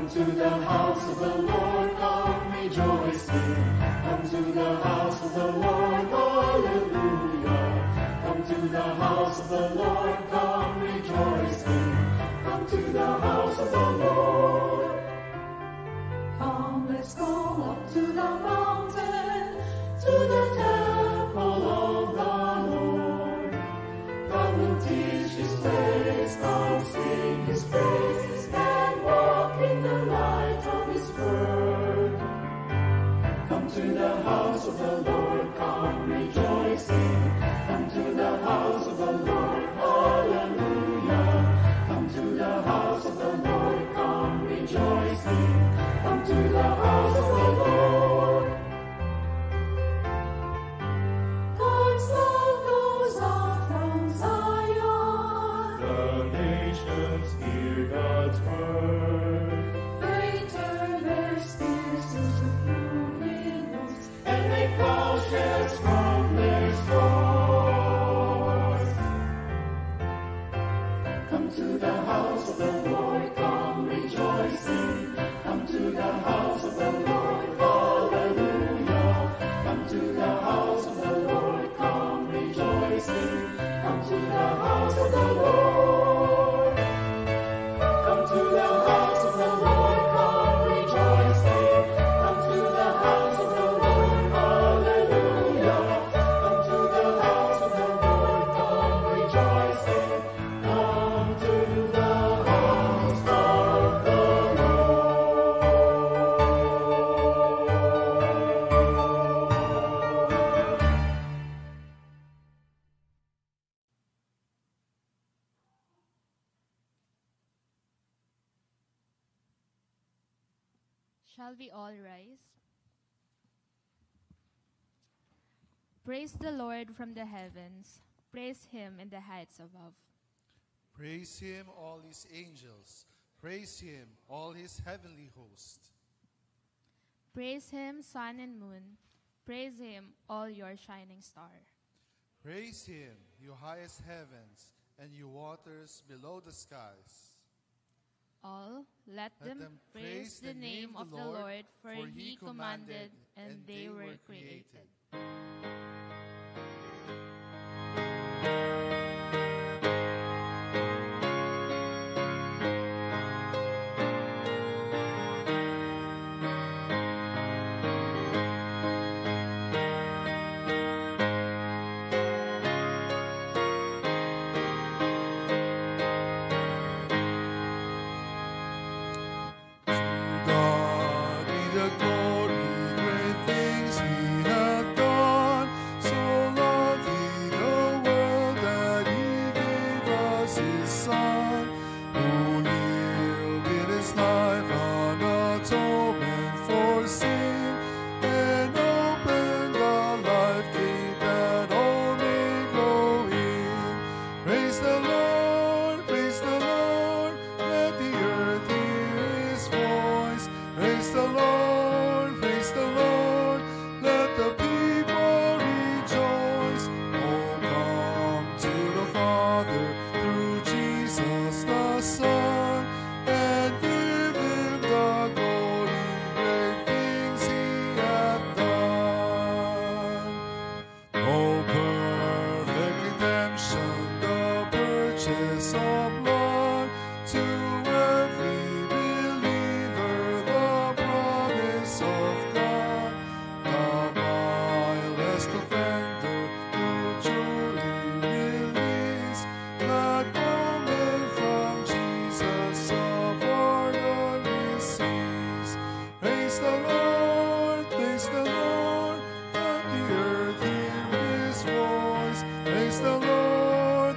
Come to the house of the Lord, come rejoicing. Come to the house of the Lord, hallelujah. Come to the house of the Lord, come rejoicing. Come to the house of the Lord. Come, let's go up to the mountain, to the temple of the Lord. God will teach his ways, come sing his praises, and walk in the light of his word. Come to the house of the Lord, come rejoicing. Come to the house of the Lord, hallelujah. Come to the house of the Lord, come rejoicing. Come to the house of the Lord. God's love goes out from Zion. The nations hear God's word. They turn their spears into pruning hooks and make plowshares from their straws. Come to the house of the Lord, come rejoicing. Come to the house of the Lord, hallelujah. Come to the house of the Lord, come rejoicing. Come to the house of the Lord. Come to the house of the Lord, come rejoicing. Come to the house of the Lord, hallelujah. Come to the house of the Lord, come rejoicing. Come to the house of the Shall we all rise? Praise the Lord from the heavens. Praise him in the heights above. Praise him, all his angels. Praise him, all his heavenly host. Praise him, sun and moon. Praise him, all your shining star. Praise him, you highest heavens, and you waters below the skies. All, let them praise the name of the Lord, for he commanded, and they were created. God be the glory, great things he hath done. So lovely the world that he gave us his Son, who yielded his life an atonement for sin, and opened the life gate that all may go in. Praise the Lord, let the earth hear his voice. Praise the Lord, let the people rejoice. Oh, come to the Father through Jesus the Son, and give him the glory, great things he hath done. Oh, perfect redemption, the purchase of blood, to every believer the promise of God. The vilest offender who truly release, that moment from Jesus a pardon receives. Praise the Lord, let the earth hear his voice. Praise the Lord,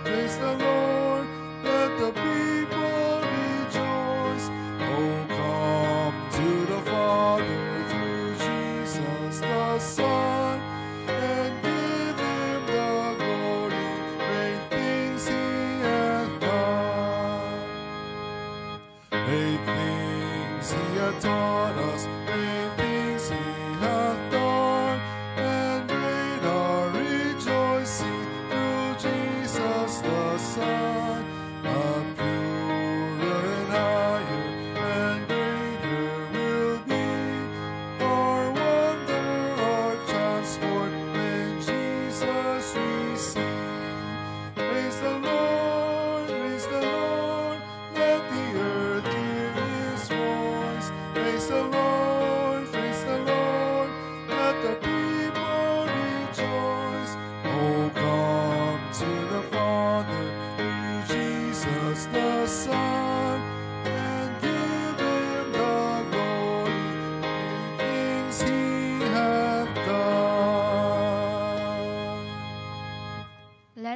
let the people rejoice. Oh, come to the Father through Jesus the Son, and give him the glory, great things he hath done. Great things he hath taught us, great things he hath done, and great our rejoicing through Jesus the Son. A purer and higher and great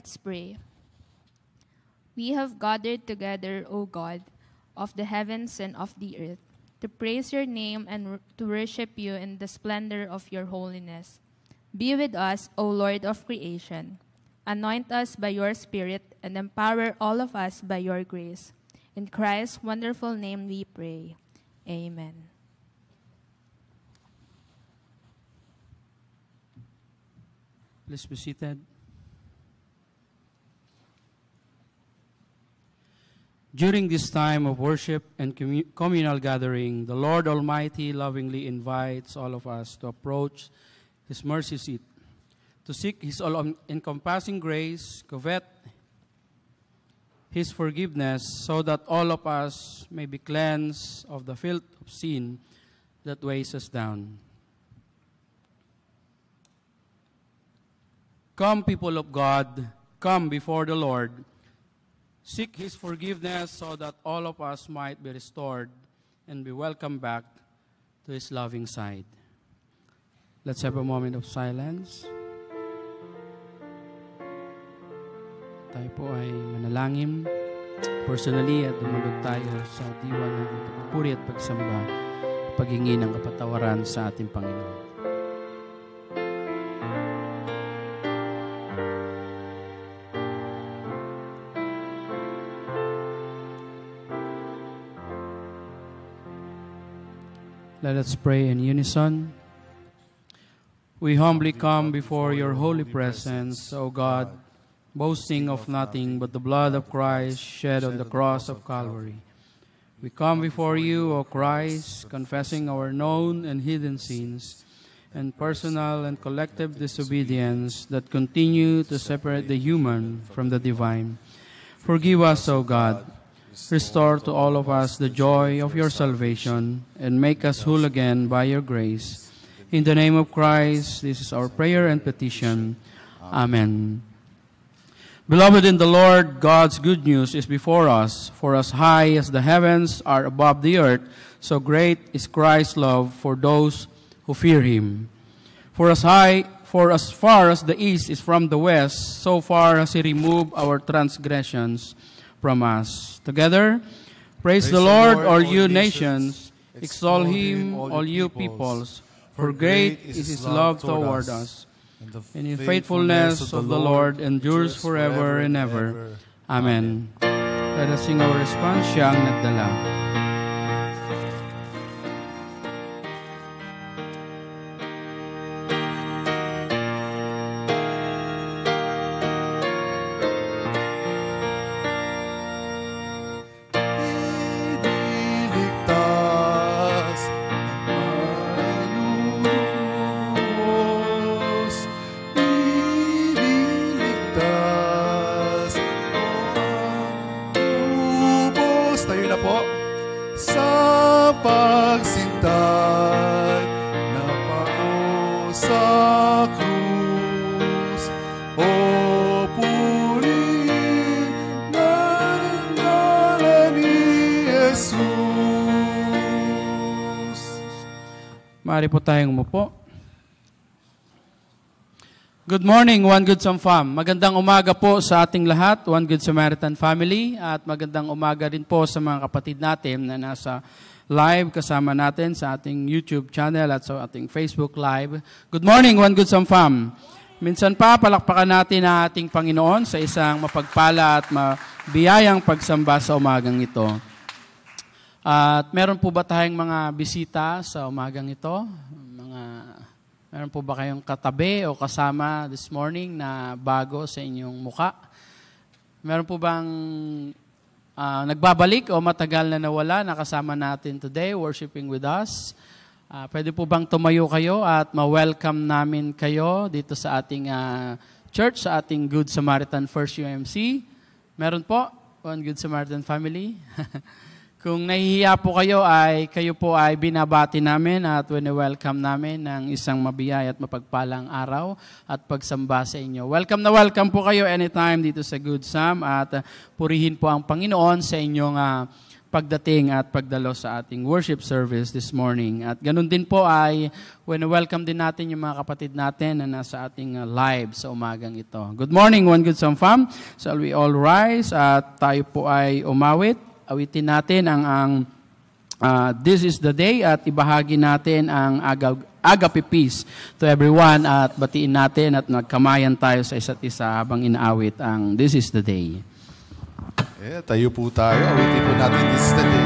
Let's pray. We have gathered together, O God, of the heavens and of the earth, to praise your name and to worship you in the splendor of your holiness. Be with us, O Lord of creation. Anoint us by your Spirit and empower all of us by your grace. In Christ's wonderful name we pray. Amen. Please be seated. During this time of worship and communal gathering, the Lord Almighty lovingly invites all of us to approach His mercy seat, to seek His all-encompassing grace, covet His forgiveness, so that all of us may be cleansed of the filth of sin that weighs us down. Come, people of God, come before the Lord. Seek His forgiveness so that all of us might be restored and be welcomed back to His loving side. Let's have a moment of silence. Tayo po ay manalangin personally at dumalog tayo sa diwa ng pagpupuri at pagsamba, paghingi ng kapatawaran sa ating Panginoon. Let us pray in unison. We humbly come before your holy presence, O God, boasting of nothing but the blood of Christ shed on the cross of Calvary. We come before you, O Christ, confessing our known and hidden sins and personal and collective disobedience that continue to separate the human from the divine. Forgive us, O God. Restore to all of us the joy of your salvation and make us whole again by your grace. In the name of Christ, this is our prayer and petition. Amen. Beloved in the Lord, God's good news is before us. For as high as the heavens are above the earth, so great is Christ's love for those who fear Him. For as far as the east is from the west, so far has He removed our transgressions from us. Together, praise the Lord, all you nations. Extol Him, all you peoples. For great is His love toward us. And the faithfulness of the Lord endures forever and ever. Amen. Let us sing our response, Siya ang nagdala. Maaari po tayong umupo. Good morning, One GOODSAM fam. Magandang umaga po sa ating lahat, One Good Samaritan family, at magandang umaga rin po sa mga kapatid natin na nasa live kasama natin sa ating YouTube channel at sa ating Facebook Live. Good morning, One GOODSAM fam. Minsan pa, palakpakan natin ang ating Panginoon sa isang mapagpala at mabiyayang pagsamba sa umagang ito. At meron po ba tayong mga bisita sa umagang ito? Meron po ba kayong katabi o kasama this morning na bago sa inyong muka? Meron po bang nagbabalik o matagal na nawala na kasama natin today, worshiping with us? Pwede po bang tumayo kayo at ma-welcome namin kayo dito sa ating church, sa ating Good Samaritan First UMC? Meron po, One Good Samaritan family? Kung nahihiya po kayo ay binabati namin at wini-welcome namin ng isang mabiyay at mapagpalang araw at pagsamba sa inyo. Welcome na welcome po kayo anytime dito sa GOODSAM at purihin po ang Panginoon sa inyong pagdating at pagdalo sa ating worship service this morning. At ganun din po ay welcome din natin yung mga kapatid natin na nasa ating live sa umagang ito. Good morning, One GOODSAM fam. Shall we all rise at tayo po ay umawit. Awitin natin ang This is the Day at ibahagi natin ang Agape Peace to everyone at batiin natin at nagkamayan tayo sa isa't isa habang inaawit ang This is the Day. Tayo po tayo. Awitin po natin, this is the day.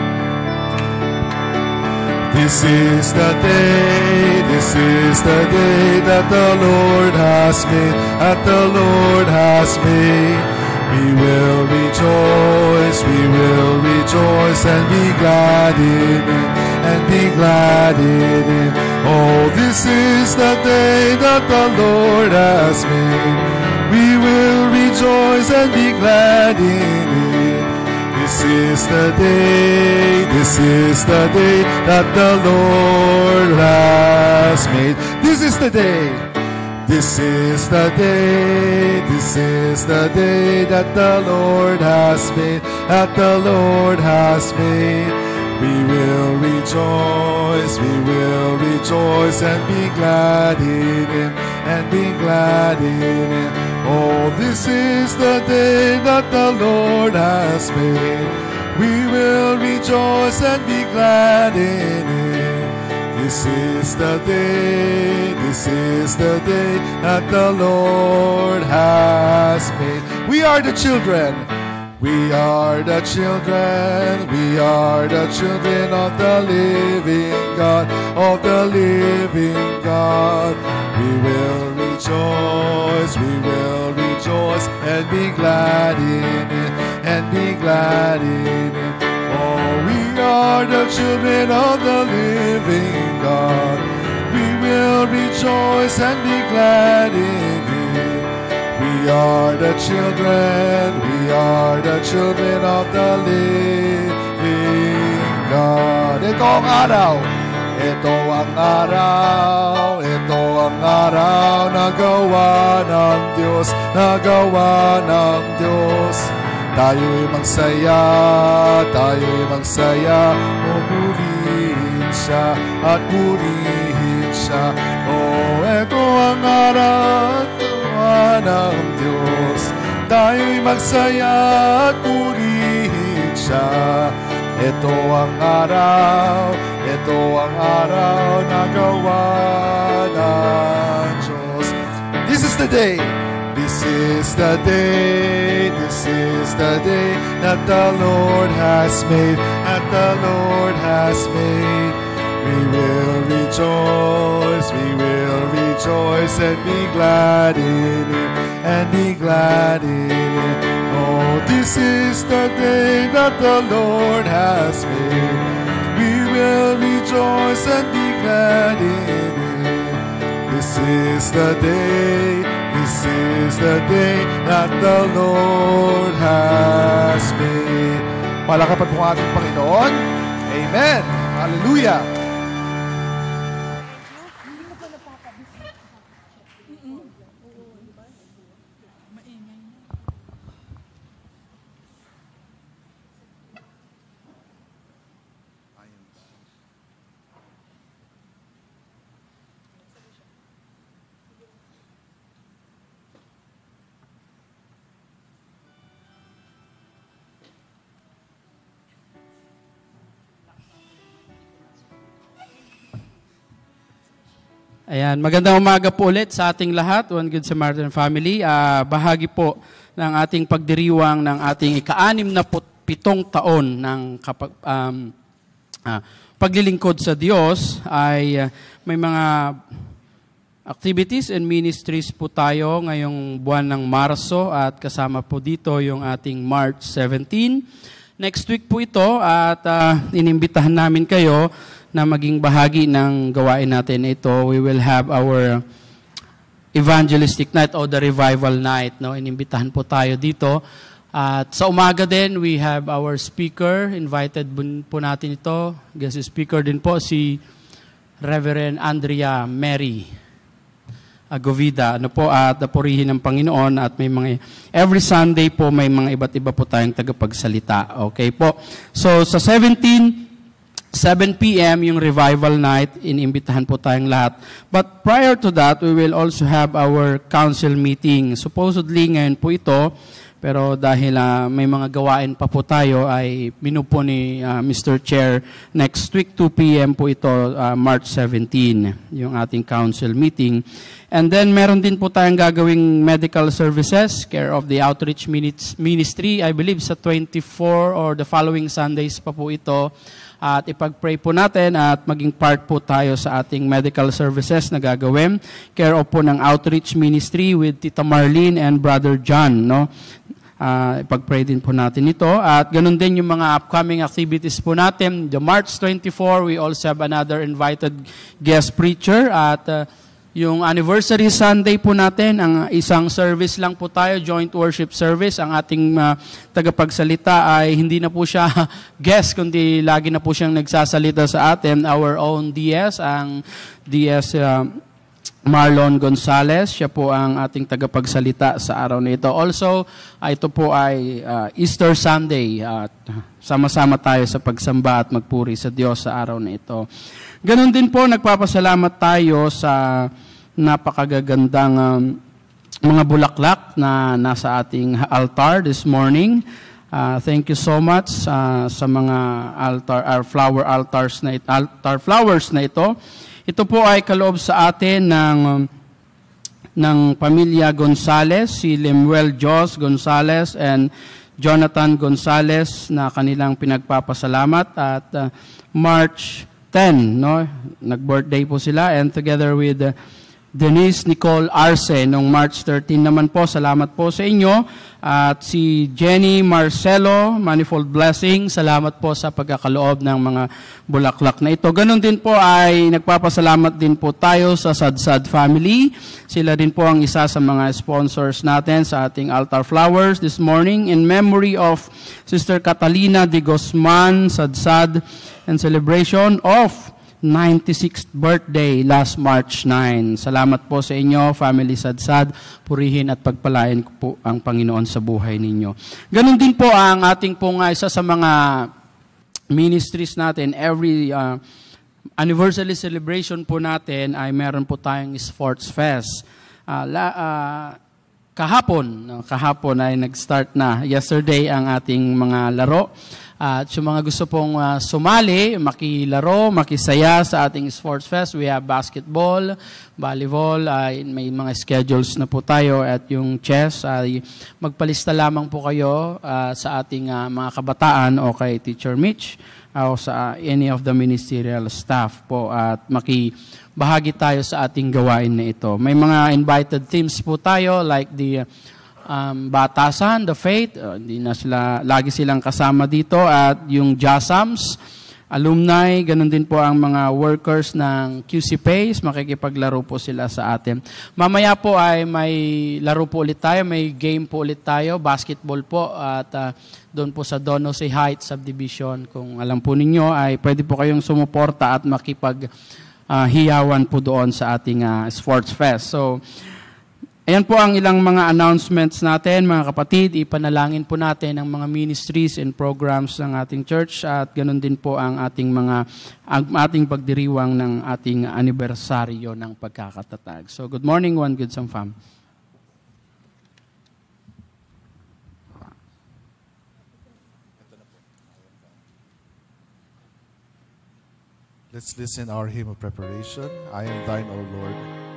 This is the day, this is the day that the Lord has made, that the Lord has made. We will rejoice and be glad in it, and be glad in it. Oh, this is the day that the Lord has made. We will rejoice and be glad in it. This is the day that the Lord has made. This is the day. This is the day that the Lord has made, that the Lord has made. We will rejoice and be glad in Him, and be glad in Him. Oh, this is the day that the Lord has made. We will rejoice and be glad in it. This is the day that the Lord has made. We are the children. We are the children of the living God, of the living God. We will rejoice and be glad in it, and be glad in it. Oh, we are the children of the living God. We will rejoice and be glad in it. We are the children of the living God. Ito ang araw na gawa ng Diyos. Tayo'y magsaya, o purihin siya. Oh, ito ang araw ng Diyos. Tayo'y magsaya at purihin siya. Ito ang araw na gawa ng Diyos. This is the day that the Lord has made, We will rejoice and be glad in it, and be glad in it. Oh, this is the day that the Lord has made. We will rejoice and be glad in it. This is the day that the Lord has made. Palakapan po ang ating Panginoon. Amen. Hallelujah. Ayan, magandang umaga po ulit sa ating lahat, One Good Samaritan Family. Bahagi po ng ating pagdiriwang ng ating ika-67 taon ng paglilingkod sa Diyos ay may mga activities and ministries po tayo ngayong buwan ng Marso at kasama po dito yung ating March 17. Next week po ito at inimbitahan namin kayo na maging bahagi ng gawain natin ito. We will have our evangelistic night o the revival night. No? Inimbitahan po tayo dito. At sa umaga din, we have our speaker. Invited po natin ito. Guest speaker din po si Reverend Andrea Mary. Govida. Ano po, at purihin ng Panginoon at may mga, every Sunday po may mga iba't iba po tayong tagapagsalita. Okay po. So sa 7 p.m. yung revival night, inimbitahan po tayong lahat. But prior to that, we will also have our council meeting. Supposedly ngayon po ito, pero dahil may mga gawain pa po tayo, ay minupo ni Mr. Chair, next week 2 p.m. po ito, March 17, yung ating council meeting. And then meron din po tayong gagawing medical services, care of the outreach ministry, I believe sa 24 or the following Sundays pa po ito. At ipag-pray po natin at maging part po tayo sa ating medical services na gagawin. Care of po ng outreach ministry with Tita Marlene and Brother John, no? Ipag-pray din po natin ito. At ganun din yung mga upcoming activities po natin. The March 24, we also have another invited guest preacher. At yung anniversary Sunday po natin, ang isang service lang po tayo, joint worship service. Ang ating tagapagsalita ay hindi na po siya guest, kundi lagi na po siyang nagsasalita sa atin. Our own DS, ang DS Marlon Gonzales, siya po ang ating tagapagsalita sa araw na ito. Also, ito po ay Easter Sunday at sama-sama tayo sa pagsamba at magpuri sa Diyos sa araw na ito. Ganon din po, nagpapasalamat tayo sa napakagagandang mga bulaklak na nasa ating altar this morning. Thank you so much sa mga altar flowers na ito. Ito po ay kaloob sa atin ng pamilya Gonzales, si Lemuel Jos Gonzales and Jonathan Gonzales na kanilang pinagpapasalamat at March 10, no? Nag-birthday po sila, and together with Denise Nicole Arce noong March 13 naman po. Salamat po sa inyo. At si Jenny Marcelo, manifold blessing. Salamat po sa pagkakaloob ng mga bulaklak na ito. Ganon din po ay nagpapasalamat din po tayo sa Sadsad family. Sila din po ang isa sa mga sponsors natin sa ating altar flowers this morning in memory of Sister Catalina de Guzman Sadsad and celebration of 96th birthday last March 9. Salamat po sa inyo, Family Sadsad. Purihin at pagpalain ko po ang Panginoon sa buhay ninyo. Ganon din po ang ating pong isa sa mga ministries natin. Every anniversary celebration po natin ay meron po tayong sports fest. Kahapon ay nag-start na. Yesterday ang ating mga laro. At yung mga gusto pong sumali, makilaro, makisaya sa ating sports fest, we have basketball, volleyball, may mga schedules na po tayo, at yung chess, ay magpalista lamang po kayo sa ating mga kabataan o kay Teacher Mitch o sa any of the ministerial staff po, at makibahagi tayo sa ating gawain na ito. May mga invited teams po tayo like the Batasan, the Faith, hindi na sila, lagi silang kasama dito, at yung GOODSAMs, alumni, ganun din po ang mga workers ng QC Pace, makikipaglaro po sila sa atin. Mamaya po ay may laro po ulit tayo, may game po ulit tayo, basketball po, at doon po sa Donosey Heights Subdivision, kung alam po ninyo, ay pwede po kayong sumuporta at makipaghiyawan po doon sa ating sports fest. So, ayan po ang ilang mga announcements natin, mga kapatid. Ipanalangin po natin ang mga ministries and programs ng ating church, at ganun din po ang ating pagdiriwang ng ating anibersaryo ng pagkakatatag. So, good morning, One GOODSAM fam. Let's listen our hymn of preparation. I am thine, O Lord.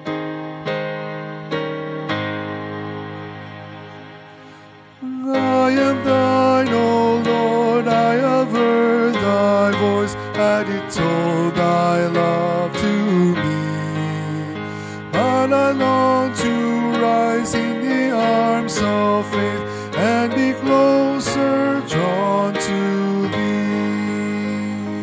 I am thine, O Lord, I have heard thy voice, and it told thy love to me. And I long to rise in the arms of faith, and be closer drawn to thee.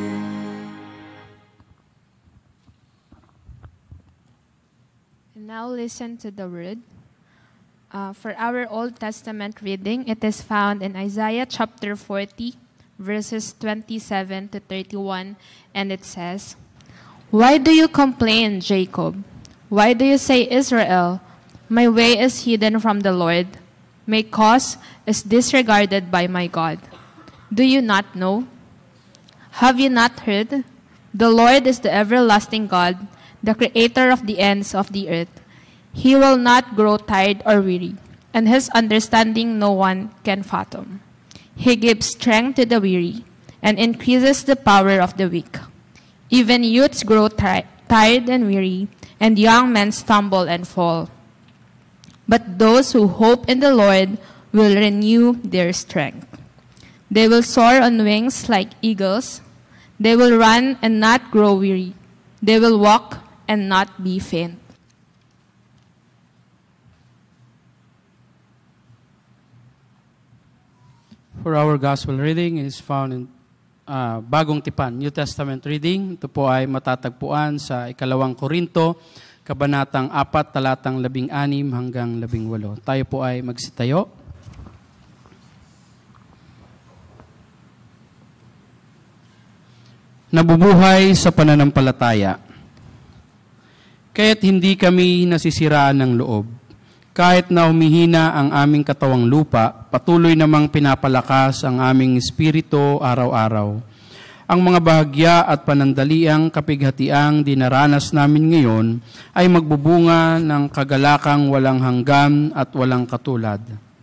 And now listen to the word. For our Old Testament reading, it is found in Isaiah chapter 40, verses 27 to 31, and it says, "Why do you complain, Jacob? Why do you say, Israel, my way is hidden from the Lord? My cause is disregarded by my God. Do you not know? Have you not heard? The Lord is the everlasting God, the creator of the ends of the earth. He will not grow tired or weary, and his understanding no one can fathom. He gives strength to the weary and increases the power of the weak. Even youths grow tired and weary, and young men stumble and fall. But those who hope in the Lord will renew their strength. They will soar on wings like eagles. They will run and not grow weary. They will walk and not be faint. For our gospel reading, it is found in Bagong Tipan, New Testament reading. Ito po ay matatagpuan sa 2 Korinto, Kabanatang 4, talatang 16 hanggang 18. Tayo po ay magsitayo. Nabubuhay sa pananampalataya. Kaya't hindi kami nasisiraan ng loob. Kahit na humihina ang aming katawang lupa, patuloy namang pinapalakas ang aming espiritu araw-araw. Ang mga bahagya at panandaliang kapighatiang dinaranas namin ngayon ay magbubunga ng kagalakang walang hanggan at walang katulad.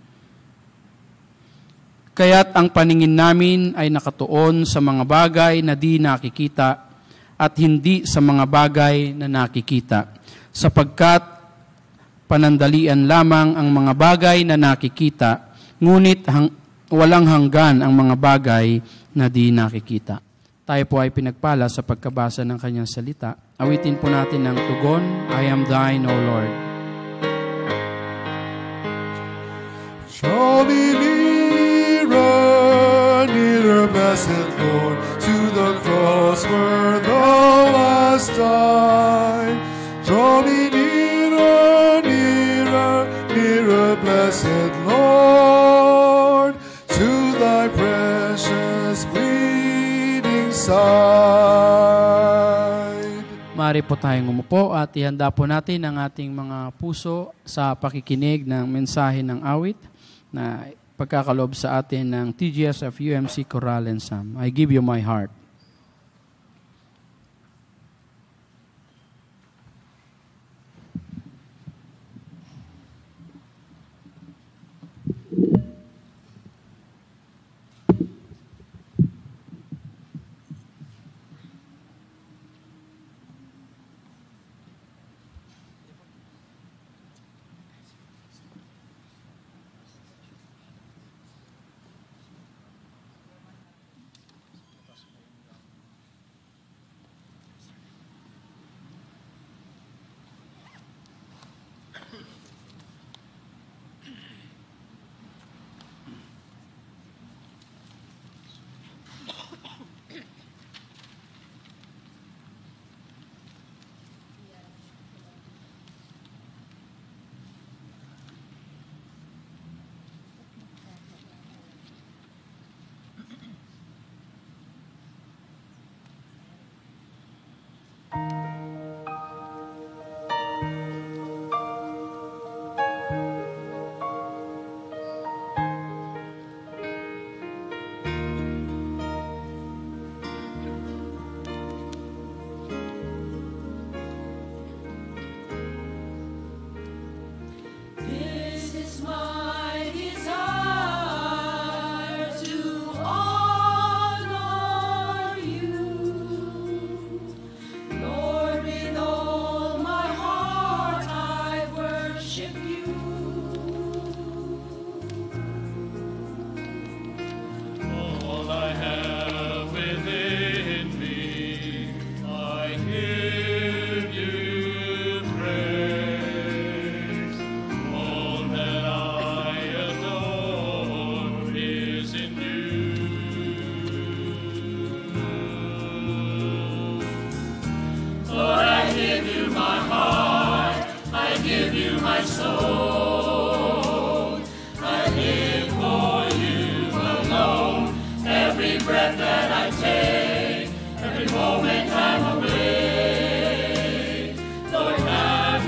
Kaya't ang paningin namin ay nakatuon sa mga bagay na di nakikita at hindi sa mga bagay na nakikita, sapagkat panandalian lamang ang mga bagay na nakikita, ngunit walang hanggan ang mga bagay na di nakikita. Tayo po ay pinagpala sa pagkabasa ng kanyang salita. Awitin po natin ang tugon, I am thine, O Lord. Draw me nearer, nearer, blessed Lord, to the cross where thou hast died. Draw me nearer, nearer, nearer, blessed Lord, to thy precious bleeding side. Maaari po tayong umupo at ihanda po natin ang ating mga puso sa pakikinig ng mensahe ng awit na pagkakaloob sa atin ng TGS of UMC Choral and Psalm. I give you my heart. Every moment I'm awake, Lord, have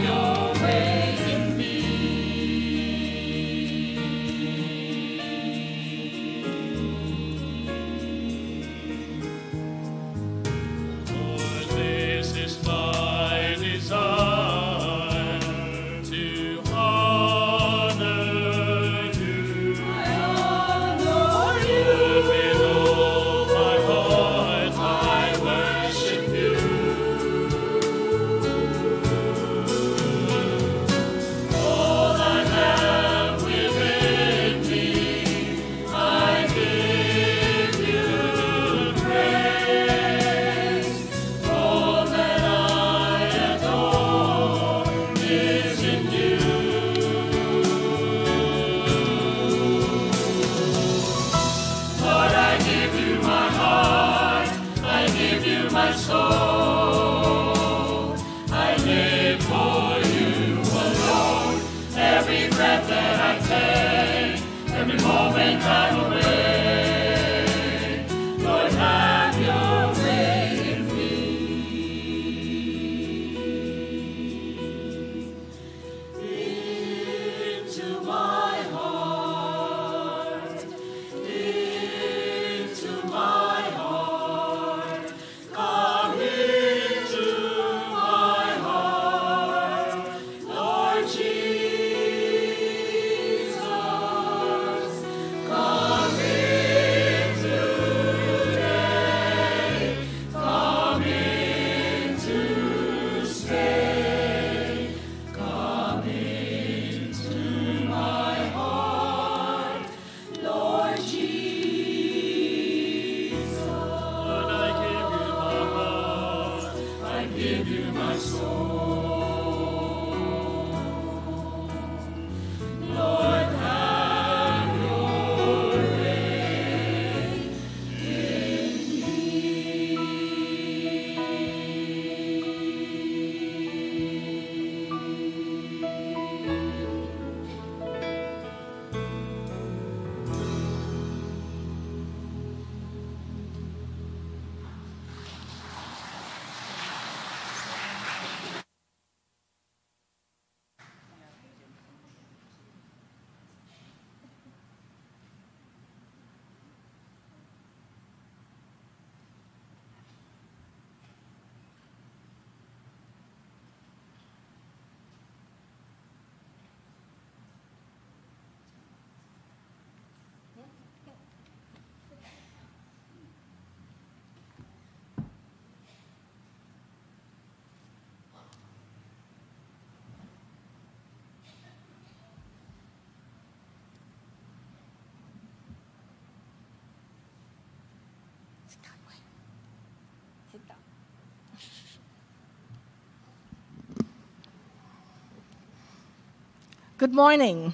Good morning.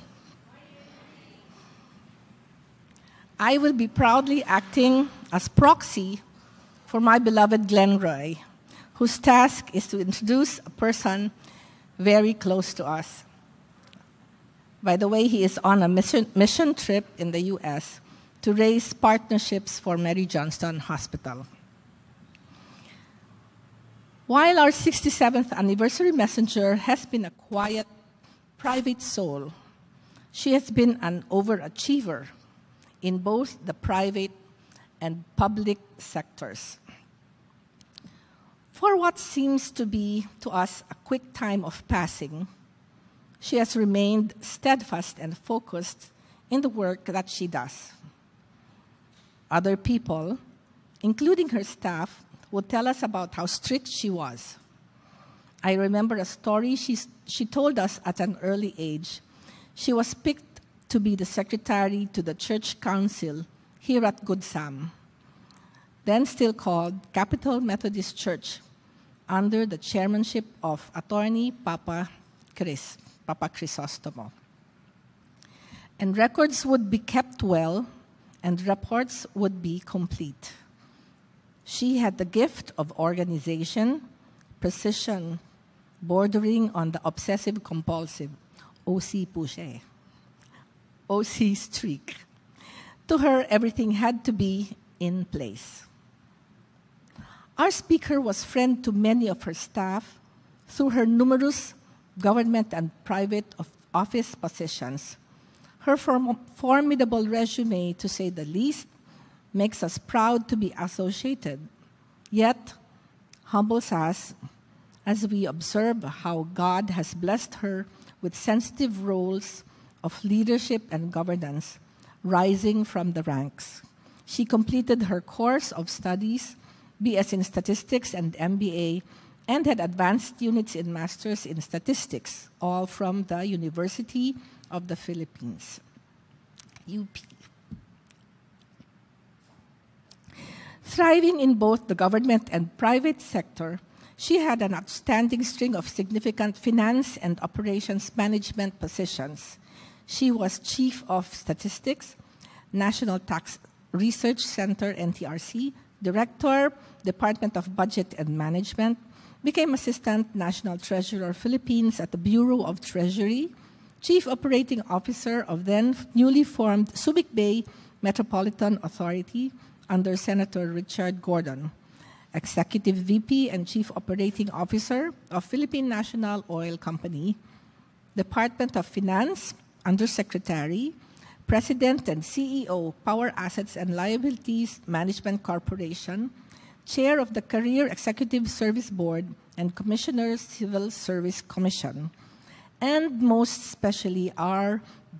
I will be proudly acting as proxy for my beloved Glenn Roy, whose task is to introduce a person very close to us. By the way, he is on a mission trip in the U.S. to raise partnerships for Mary Johnston Hospital. While our 67th anniversary messenger has been a quiet, private soul, she has been an overachiever in both the private and public sectors. For what seems to be to us a quick time of passing, she has remained steadfast and focused in the work that she does. Other people, including her staff, would tell us about how strict she was. I remember a story she told us at an early age. She was picked to be the secretary to the church council here at GOODSAM, then still called Capital Methodist Church, under the chairmanship of attorney Papa Crisostomo. And records would be kept well, and reports would be complete. She had the gift of organization, precision, bordering on the obsessive-compulsive OC Pouche, OC streak. To her, everything had to be in place. Our speaker was friend to many of her staff through her numerous government and private office positions. Her formidable resume, to say the least, makes us proud to be associated, yet humbles us as we observe how God has blessed her with sensitive roles of leadership and governance, rising from the ranks. She completed her course of studies, BS in Statistics and MBA, and had advanced units in Masters in Statistics, all from the University of the Philippines, UP. Thriving in both the government and private sector, she had an outstanding string of significant finance and operations management positions. She was Chief of Statistics, National Tax Research Center, NTRC, Director, Department of Budget and Management, became Assistant National Treasurer Philippines at the Bureau of Treasury, Chief Operating Officer of then newly formed Subic Bay Metropolitan Authority under Senator Richard Gordon, Executive VP and Chief Operating Officer of Philippine National Oil Company, Department of Finance, Undersecretary, President and CEO, Power Assets and Liabilities Management Corporation, Chair of the Career Executive Service Board and Commissioner Civil Service Commission, and most especially our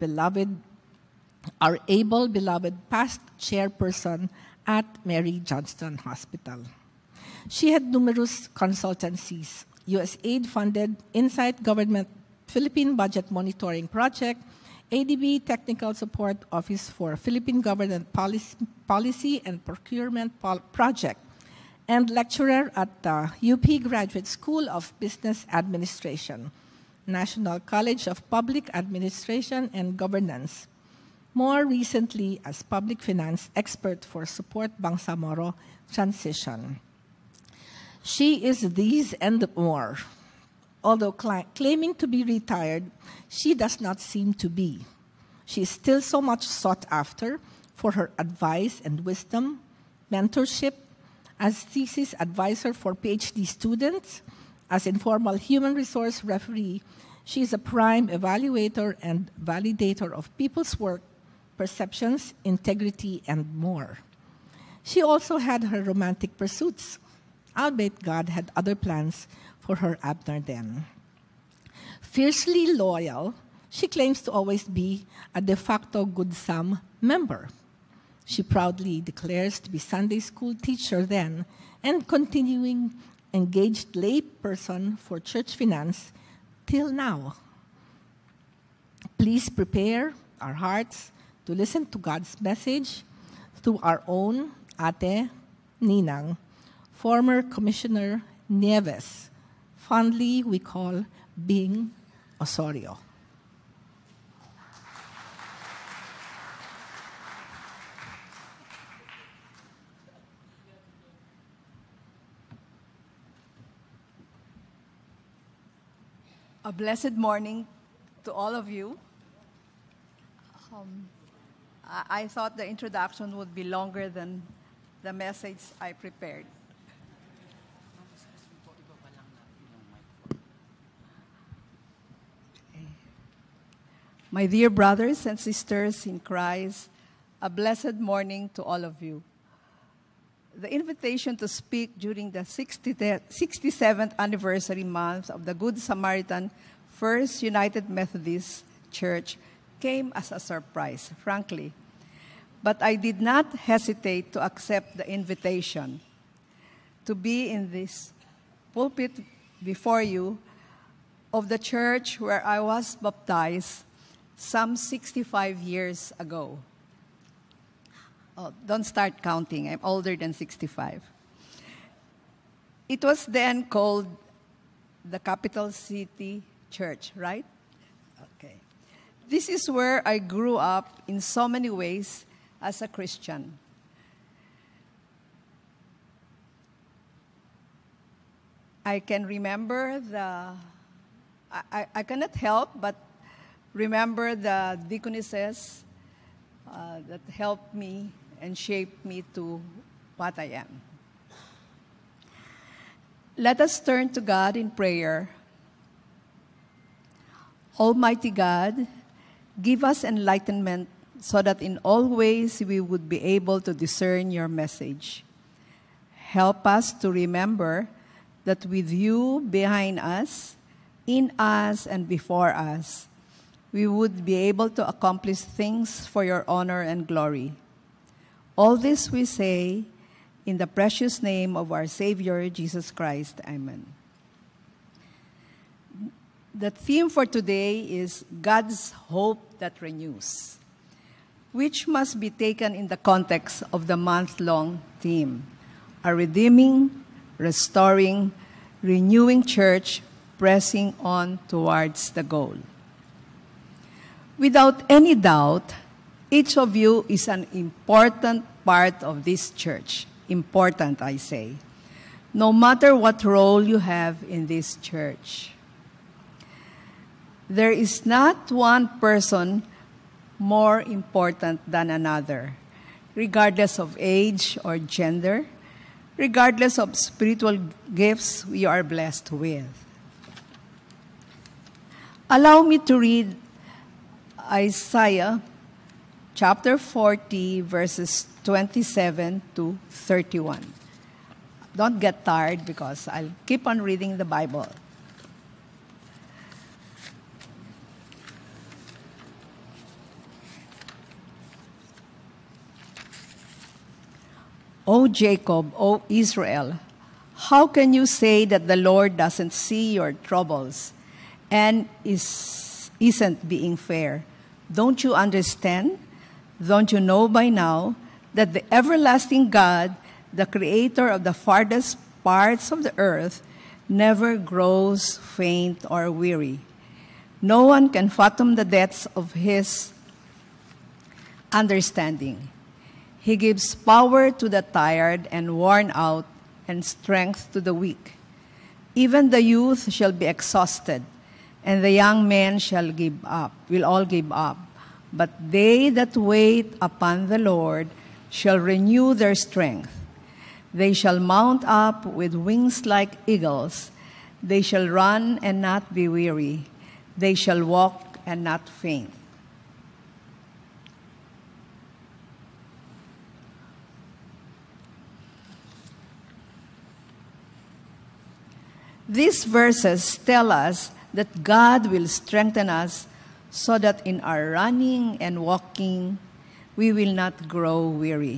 able beloved past chairperson at Mary Johnston Hospital. She had numerous consultancies, USAID-funded Insight Government Philippine Budget Monitoring Project, ADB Technical Support Office for Philippine Government Policy and Procurement Project, and lecturer at the UP Graduate School of Business Administration, National College of Public Administration and Governance. More recently, as public finance expert for Support Bangsamoro Transition. She is these and more. Although claiming to be retired, she does not seem to be. She is still so much sought after for her advice and wisdom, mentorship, as thesis advisor for PhD students, as informal human resource referee. She is a prime evaluator and validator of people's work, perceptions, integrity, and more. She also had her romantic pursuits, albeit God had other plans for her Abner then. Fiercely loyal, she claims to always be a de facto GOODSAM member. She proudly declares to be Sunday school teacher then and continuing engaged lay person for church finance till now. Please prepare our hearts to listen to God's message through our own Ate Ninang, former Commissioner Nieves, fondly we call Bing Osorio. A blessed morning to all of you. I thought the introduction would be longer than the message I prepared. My dear brothers and sisters in Christ, a blessed morning to all of you. The invitation to speak during the 67th anniversary month of the Good Samaritan First United Methodist Church came as a surprise, frankly. But I did not hesitate to accept the invitation to be in this pulpit before you of the church where I was baptized some 65 years ago. Oh, don't start counting. I'm older than 65. It was then called the Capital City Church, right? Okay. This is where I grew up in so many ways as a Christian. I can remember I cannot help but remember the deaconesses that helped me and shaped me to what I am. Let us turn to God in prayer. Almighty God, give us enlightenment so that in all ways we would be able to discern your message. Help us to remember that with you behind us, in us, and before us, we would be able to accomplish things for your honor and glory. All this we say in the precious name of our Savior, Jesus Christ. Amen. The theme for today is God's Hope That Renews, which must be taken in the context of the month-long theme, a redeeming, restoring, renewing church pressing on towards the goal. Without any doubt, each of you is an important part of this church. Important, I say. No matter what role you have in this church. There is not one person more important than another, regardless of age or gender, regardless of spiritual gifts we are blessed with. Allow me to read Isaiah chapter 40, verses 27 to 31. Don't get tired because I'll keep on reading the Bible. O Jacob, O Israel, how can you say that the Lord doesn't see your troubles and isn't being fair? Don't you understand? Don't you know by now that the everlasting God the creator of the farthest parts of the earth, never grows faint or weary. No one can fathom the depths of his understanding. He gives power to the tired and worn out, and strength to the weak. Even the youth shall be exhausted, and the young men will all give up. But they that wait upon the Lord shall renew their strength. They shall mount up with wings like eagles. They shall run and not be weary. They shall walk and not faint. These verses tell us that God will strengthen us so that in our running and walking, we will not grow weary.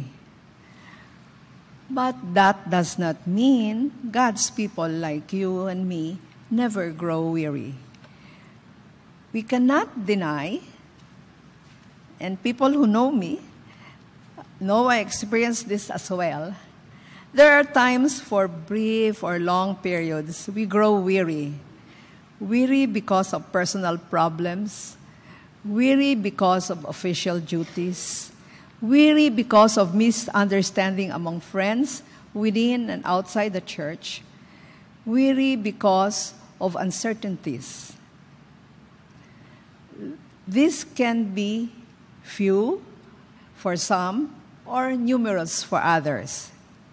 But that does not mean God's people like you and me never grow weary. We cannot deny, and people who know me know I experience this as well. There are times for brief or long periods we grow weary. Weary because of personal problems, weary because of official duties, weary because of misunderstanding among friends within and outside the church, weary because of uncertainties. This can be few for some or numerous for others.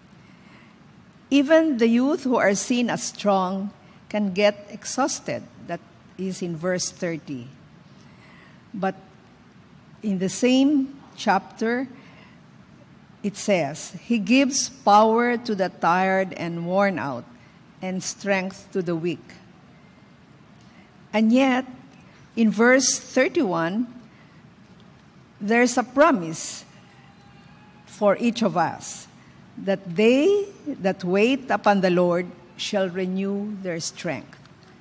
Even the youth who are seen as strong can get exhausted. That is in verse 30. But in the same chapter, it says, He gives power to the tired and worn out, and strength to the weak. And yet, in verse 31, there's a promise for each of us that they that wait upon the Lord shall renew their strength.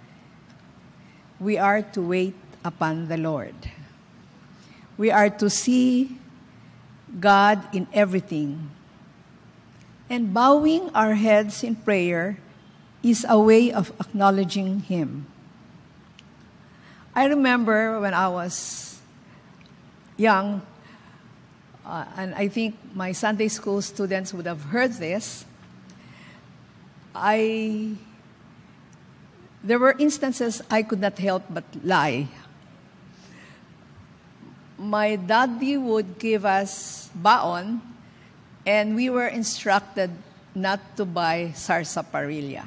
We are to wait upon the Lord. We are to see God in everything. And bowing our heads in prayer is a way of acknowledging Him. I remember when I was young, and I think my Sunday school students would have heard this, there were instances I could not help but lie. My daddy would give us baon, and we were instructed not to buy sarsaparilla.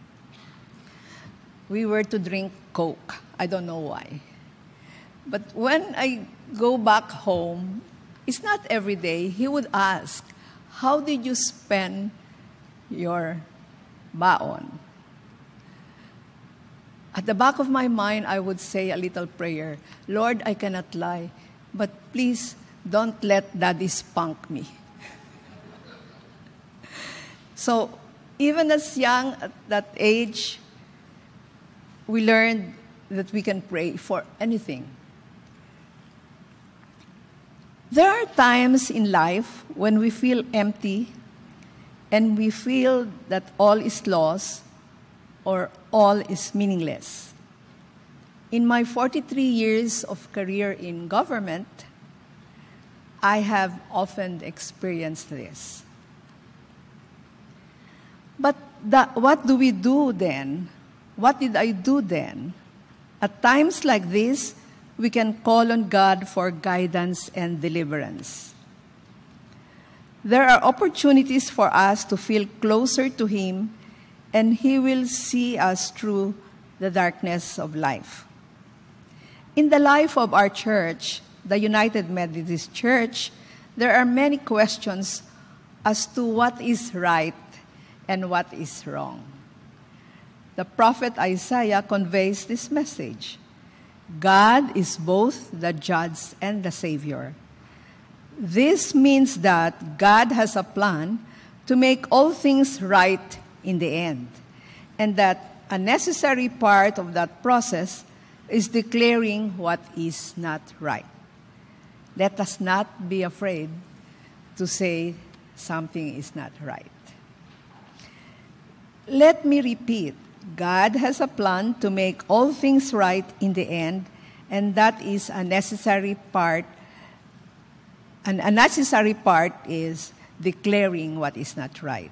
We were to drink Coke. I don't know why. But when I go back home, it's not every day, he would ask, how did you spend your baon? At the back of my mind, I would say a little prayer, Lord, I cannot lie, but please don't let Daddy spunk me. So even as young at that age, we learned that we can pray for anything. There are times in life when we feel empty and we feel that all is lost or all is meaningless. In my 43 years of career in government, I have often experienced this. But what do we do then? What did I do then? At times like this, we can call on God for guidance and deliverance. There are opportunities for us to feel closer to Him, and He will see us through the darkness of life. In the life of our church, the United Methodist Church, there are many questions as to what is right and what is wrong. The prophet Isaiah conveys this message. God is both the judge and the Savior. This means that God has a plan to make all things right in the end, and that a necessary part of that process is declaring what is not right. Let us not be afraid to say something is not right. Let me repeat, God has a plan to make all things right in the end, and that is a necessary part. And a necessary part is declaring what is not right.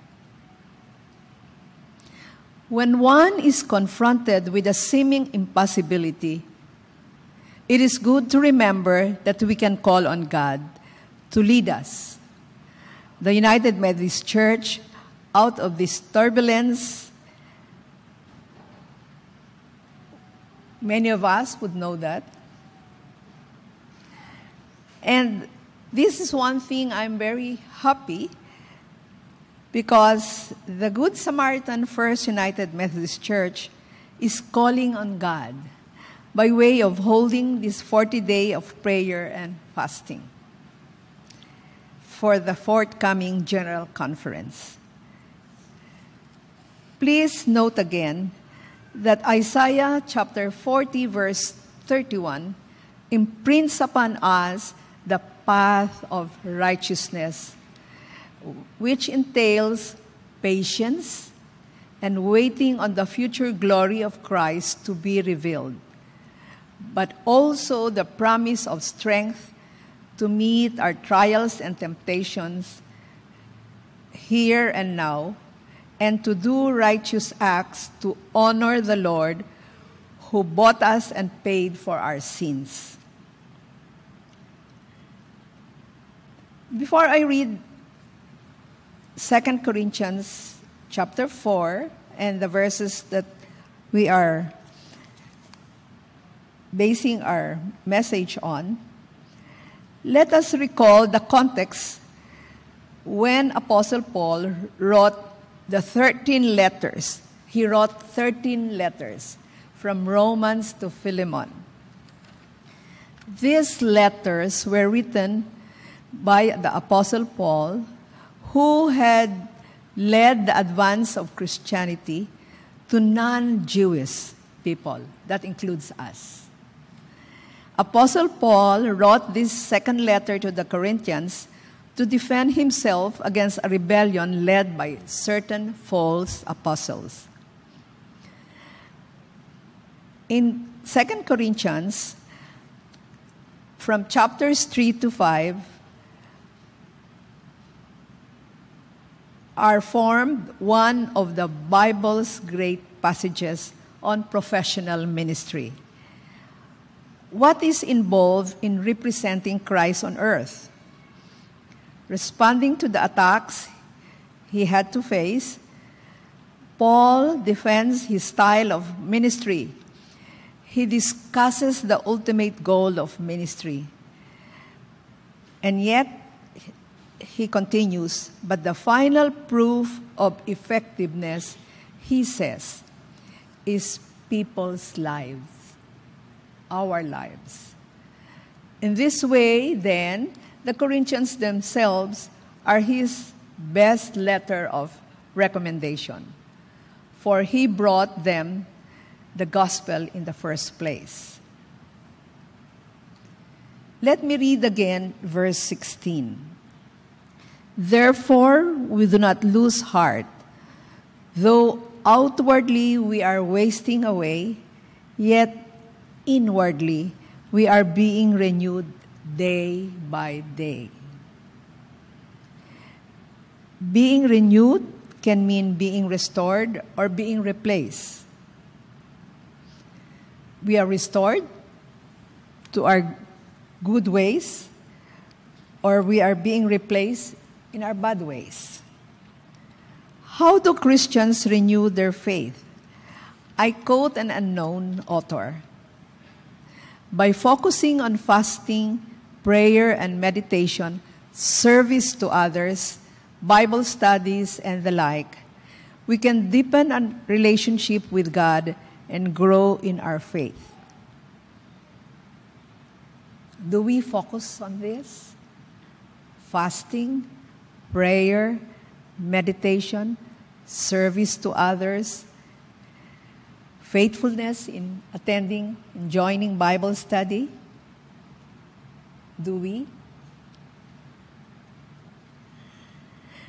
When one is confronted with a seeming impossibility, it is good to remember that we can call on God to lead us. The United Methodist Church, out of this turbulence, many of us would know that. And this is one thing I'm very happy, because the Good Samaritan First United Methodist Church is calling on God by way of holding this 40-day of prayer and fasting for the forthcoming General Conference. Please note again that Isaiah chapter 40, verse 31 imprints upon us the path of righteousness, which entails patience and waiting on the future glory of Christ to be revealed, but also the promise of strength to meet our trials and temptations here and now, and to do righteous acts to honor the Lord who bought us and paid for our sins. Before I read 2 Corinthians chapter 4 and the verses that we are basing our message on, let us recall the context when Apostle Paul wrote the 13 letters. He wrote 13 letters from Romans to Philemon. These letters were written by the Apostle Paul, who had led the advance of Christianity to non-Jewish people. That includes us. Apostle Paul wrote this second letter to the Corinthians to defend himself against a rebellion led by certain false apostles. In 2 Corinthians, from chapters 3 to 5, are formed one of the Bible's great passages on professional ministry. What is involved in representing Christ on earth? Responding to the attacks he had to face, Paul defends his style of ministry. He discusses the ultimate goal of ministry. And yet, he continues, but the final proof of effectiveness, he says, is people's lives, our lives. In this way, then, the Corinthians themselves are his best letter of recommendation, for he brought them the gospel in the first place. Let me read again verse 16. Therefore, we do not lose heart. Though outwardly we are wasting away, yet inwardly we are being renewed day by day. Being renewed can mean being restored or being replaced. We are restored to our good ways, or we are being replaced in our bad ways. How do Christians renew their faith? I quote an unknown author. By focusing on fasting, prayer and meditation, service to others, Bible studies, and the like, we can deepen a relationship with God and grow in our faith. Do we focus on this? Fasting, prayer, meditation, service to others, faithfulness in attending and joining Bible study? Do we?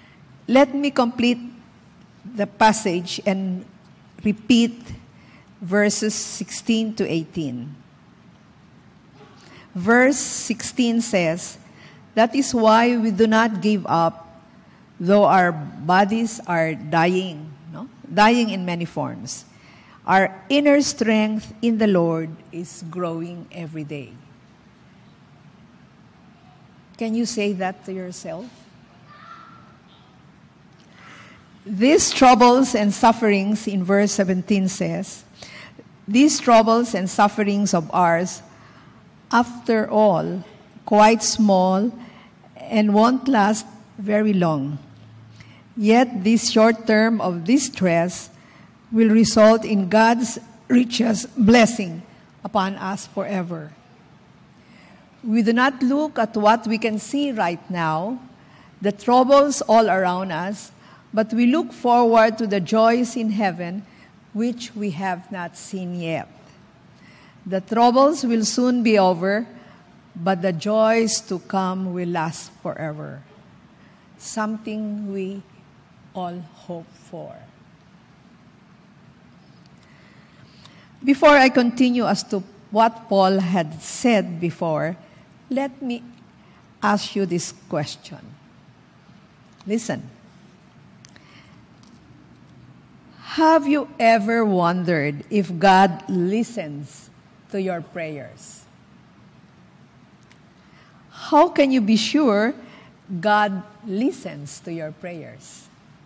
Let me complete the passage and repeat verses 16 to 18. Verse 16 says, "That is why we do not give up, though our bodies are dying, dying in many forms. Our inner strength in the Lord is growing every day." Can you say that to yourself? These troubles and sufferings, in verse 17 says, "These troubles and sufferings of ours, after all, quite small and won't last very long. Yet this short term of distress will result in God's richest blessing upon us forever. We do not look at what we can see right now, the troubles all around us, but we look forward to the joys in heaven, which we have not seen yet. The troubles will soon be over, but the joys to come will last forever." Something we all hope for. Before I continue as to what Paul had said before, let me ask you this question. Listen. Have you ever wondered if God listens to your prayers? How can you be sure God listens to your prayers?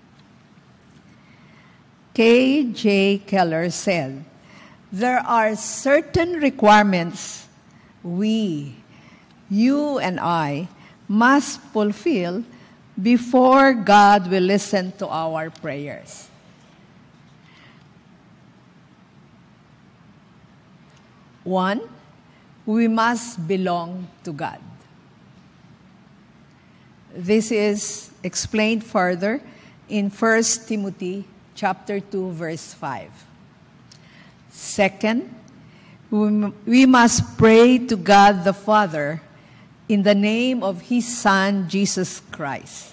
K.J. Keller said, "There are certain requirements you and I, must fulfill before God will listen to our prayers. One, we must belong to God. This is explained further in 1 Timothy chapter 2, verse 5. Second, we must pray to God the Father in the name of His Son, Jesus Christ.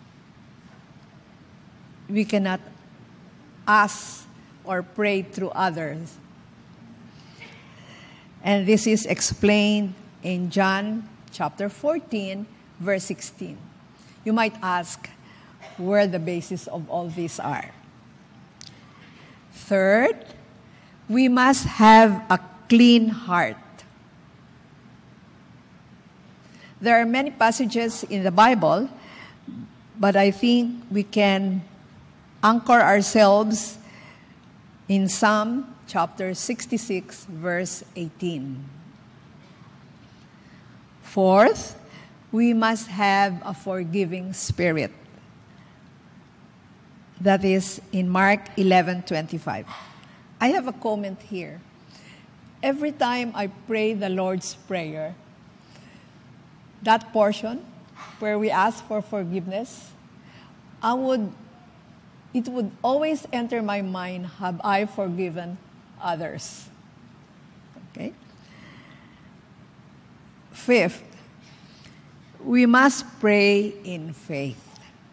We cannot ask or pray through others. And this is explained in John chapter 14, verse 16. You might ask where the basis of all these are. Third, we must have a clean heart. There are many passages in the Bible, but I think we can anchor ourselves in Psalm chapter 66, verse 18. Fourth, we must have a forgiving spirit. That is in Mark 11:25. I have a comment here. Every time I pray the Lord's Prayer, that portion where we ask for forgiveness, it would always enter my mind, have I forgiven others? Okay. Fifth, we must pray in faith.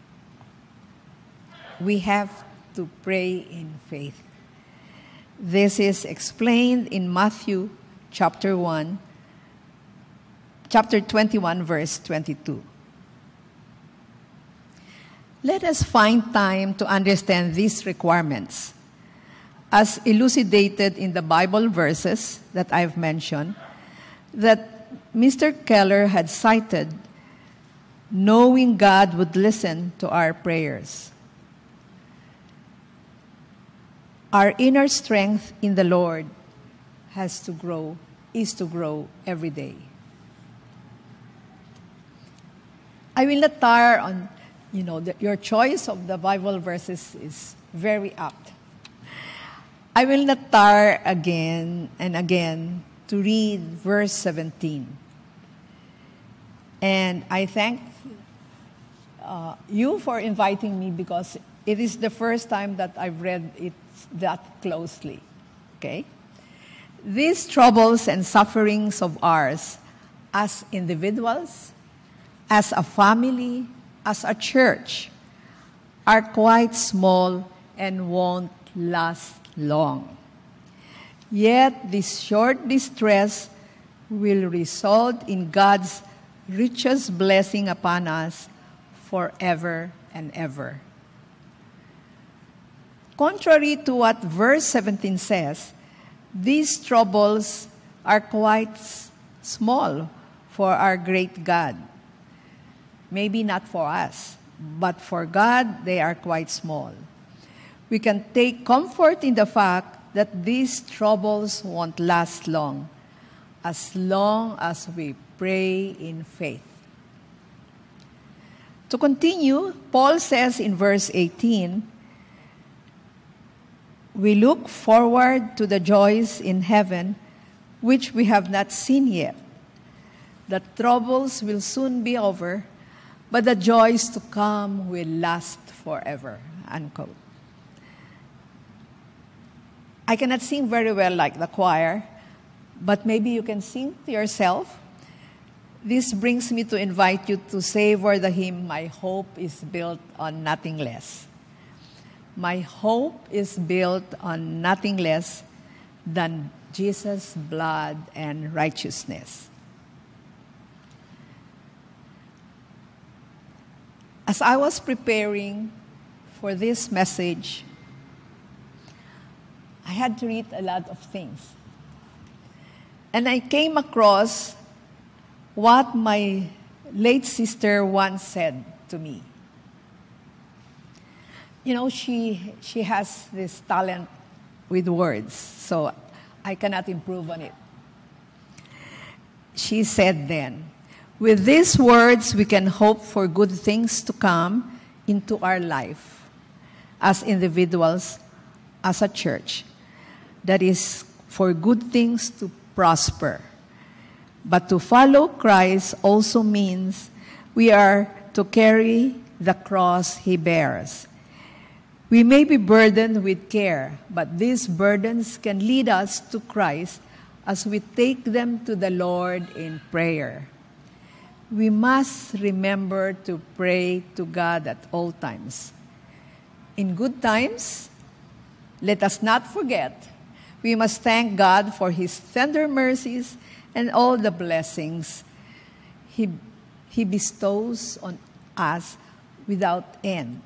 We have to pray in faith. This is explained in Matthew chapter 21, verse 22. Let us find time to understand these requirements. As elucidated in the Bible verses that I've mentioned, that Mr. Keller had cited, knowing God would listen to our prayers. Our inner strength in the Lord is to grow every day. I will not tire on, your choice of the Bible verses is very apt. I will not tire again and again to read verse 17. And I thank you for inviting me, because it is the first time that I've read it that closely. Okay? These troubles and sufferings of ours as individuals, as a family, as a church, are quite small and won't last long. Yet this short distress will result in God's richest blessing upon us forever and ever. Contrary to what verse 17 says, these troubles are quite small for our great God. Maybe not for us, but for God, they are quite small. We can take comfort in the fact that these troubles won't last long as we pray in faith. To continue, Paul says in verse 18, we look forward to the joys in heaven, which we have not seen yet. The troubles will soon be over, but the joys to come will last forever. Unquote. I cannot sing very well like the choir, but maybe you can sing to yourself. This brings me to invite you to savor the hymn, My Hope is Built on Nothing Less. My hope is built on nothing less than Jesus' blood and righteousness. As I was preparing for this message, I had to read a lot of things. And I came across what my late sister once said to me. You know, she has this talent with words, so I cannot improve on it. She said then, with these words, we can hope for good things to come into our life as individuals, as a church. That is, for good things to prosper. But to follow Christ also means we are to carry the cross He bears. We may be burdened with care, but these burdens can lead us to Christ as we take them to the Lord in prayer. We must remember to pray to God at all times. In good times, let us not forget, we must thank God for His tender mercies and all the blessings He bestows on us without end.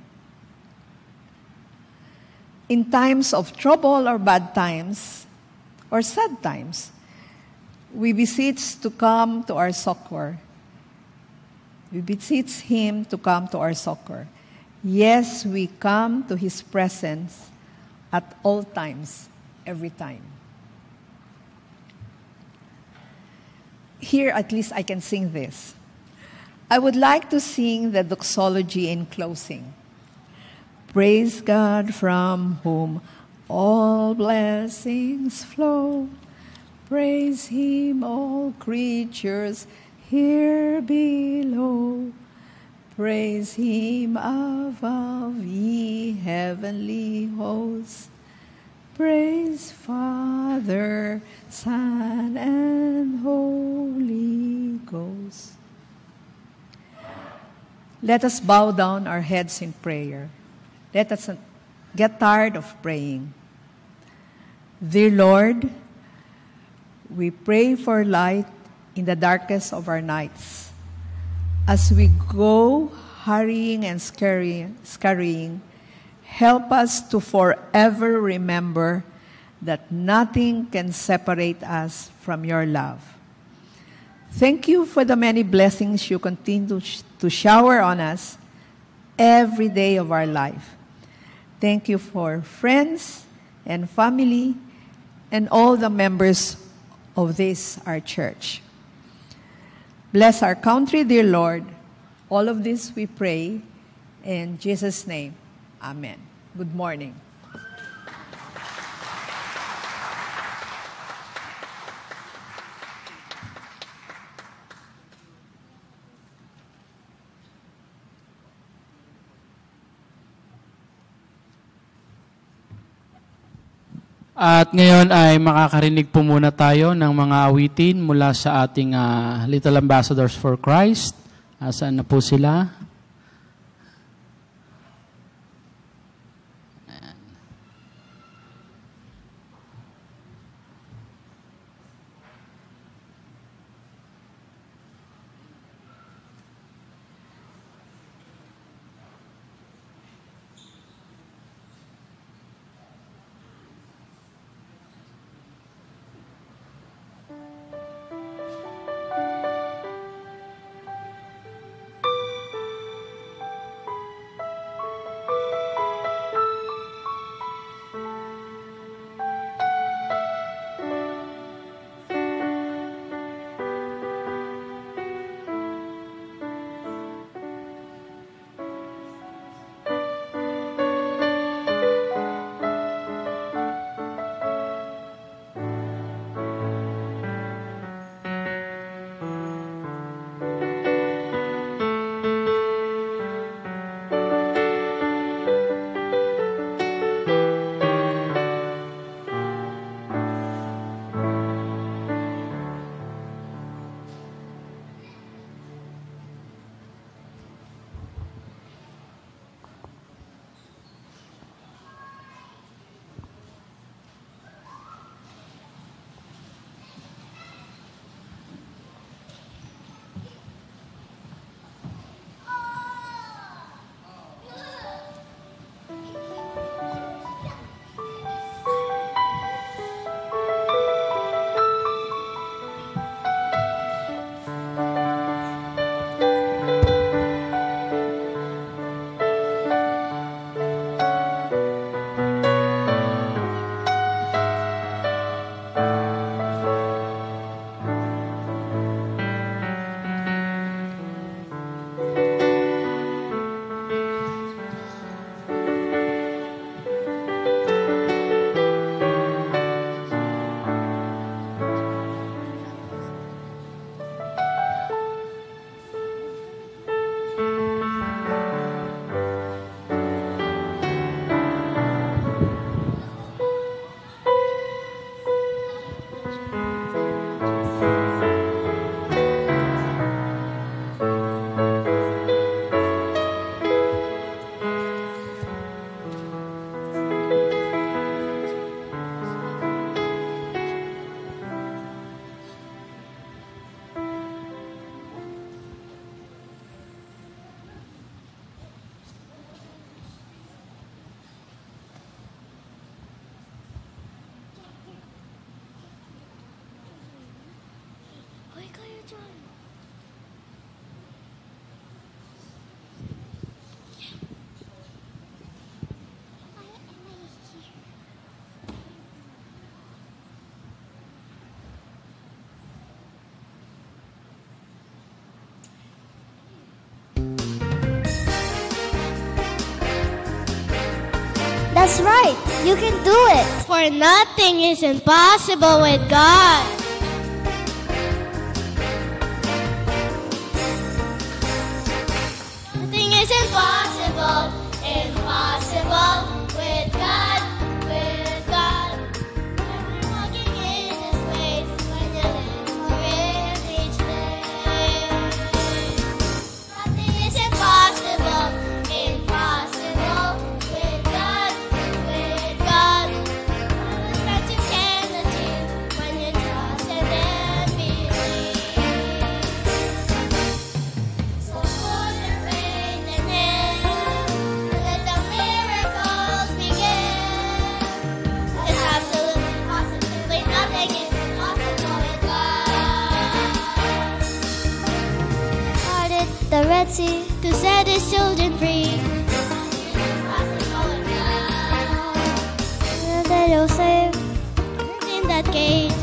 In times of trouble or bad times or sad times, we beseech to come to our succor. We beseech Him to come to our succor. Yes, we come to His presence at all times, every time. Here, at least I can sing this. I would like to sing the doxology in closing. Praise God from whom all blessings flow. Praise Him, all creatures here below. Praise Him above, ye heavenly hosts. Praise Father, Son, and Holy Ghost. Let us bow down our heads in prayer. Let us get tired of praying. Dear Lord, we pray for light in the darkest of our nights. As we go hurrying and scurrying, help us to forever remember that nothing can separate us from your love. Thank you for the many blessings you continue to shower on us every day of our life. Thank you for friends and family and all the members of this, our church. Bless our country, dear Lord. All of this we pray in Jesus' name. Amen. Good morning. At ngayon ay makakarinig po muna tayo ng mga awitin mula sa ating Little Ambassadors for Christ. Saan na po sila? That's right, you can do it. For nothing is impossible with God. Nothing is impossible, impossible with God, with God. When you're walking in His ways, when you live for Him each day. Nothing is impossible, impossible with God, with God. All the things you can achieve when you trust and then believe. So put your faith in Him and let the miracles begin. It's absolutely, positively nothing is impossible with God. Parted the Red Sea to set His children free. And then He'll save in that cage.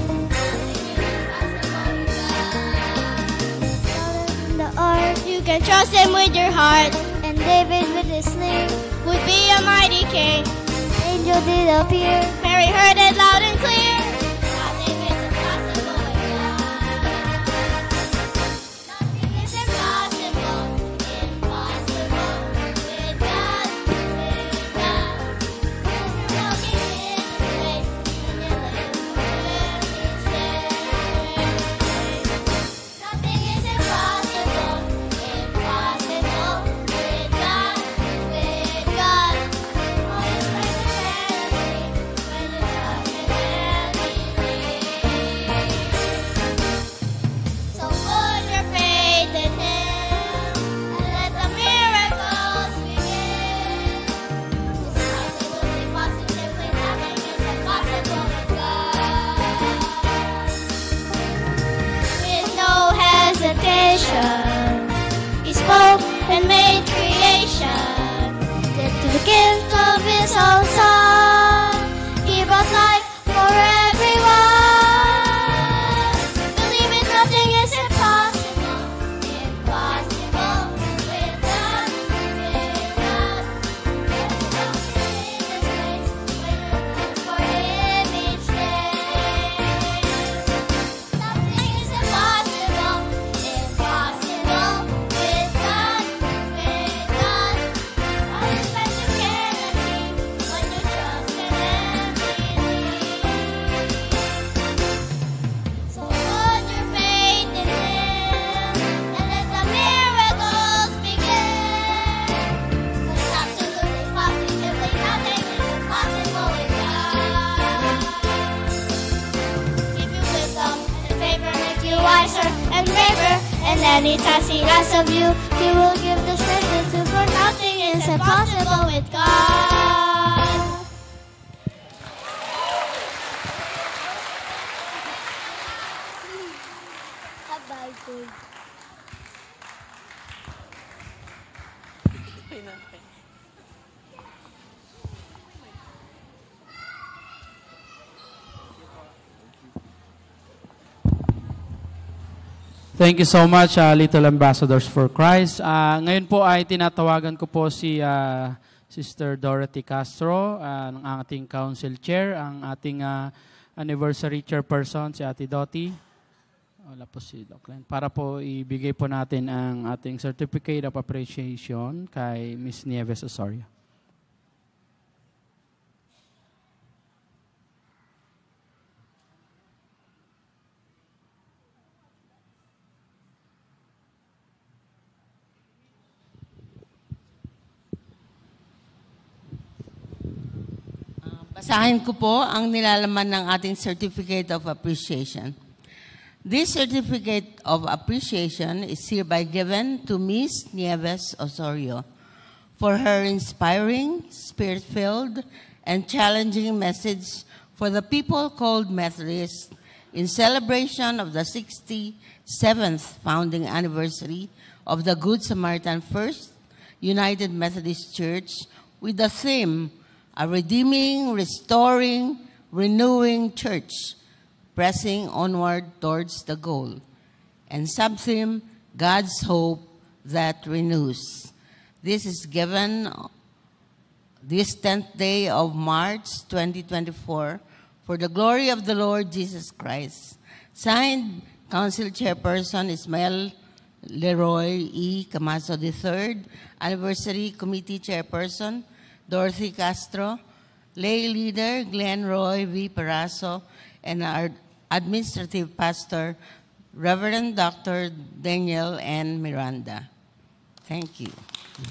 In the ark, you can trust Him with your heart. And David with his sling would be a mighty king. Angel did appear, Mary heard it loud and clear. Nothing is impossible with God. Nothing is impossible, impossible with God, with God. When you're walking in His ways, when you live for Him each day. Nothing is impossible, impossible with God, with God. All His presence and when you trust Him and believe. So put your faith in Him and let the miracles begin. It's absolutely, positively nothing is impossible with God. With no hesitation, He spoke and made creation. Then through the gift of His own Son, He brought life for everyone. Believe it, nothing is impossible, impossible with God, with God. Let us walk in His ways when you live for Him each day. Nothing is impossible, impossible with God, with God. All His plans you can achieve when you trust Him and believe. So put your faith in Him and let the miracles begin. It's absolutely, positively nothing is impossible with God. Give you wisdom and favor, make you wiser and braver. And any task He asks of you, He will give the strength to do. For nothing is impossible with God. Thank you so much, Little Ambassadors for Christ. Ngayon po ay tinatawagan ko po si Sister Dorothy Castro, ang ating Council Chair, ang ating Anniversary Chairperson, si Ate Dottie. Wala po si Doc Len. Para po ibigay po natin ang ating Certificate of Appreciation kay Miss Nieves Osorio. Basahin ko po ang nilalaman ng ating Certificate of Appreciation. This Certificate of Appreciation is hereby given to Miss Nieves Osorio for her inspiring, spirit-filled, and challenging message for the people called Methodists in celebration of the 67th founding anniversary of the Good Samaritan First United Methodist Church with the theme, A Redeeming, Restoring, Renewing Church, Pressing Onward Towards the Goal, and sub-theme, God's Hope That Renews. This is given this 10th day of March 2024 for the glory of the Lord Jesus Christ. Signed, Council Chairperson Ismael Leroy E. Camaso III, Anniversary Committee Chairperson Dorothy Castro, Lay Leader Glenn Roy V. Paraso, and our Administrative Pastor Reverend Dr. Daniel N. Miranda. Thank you.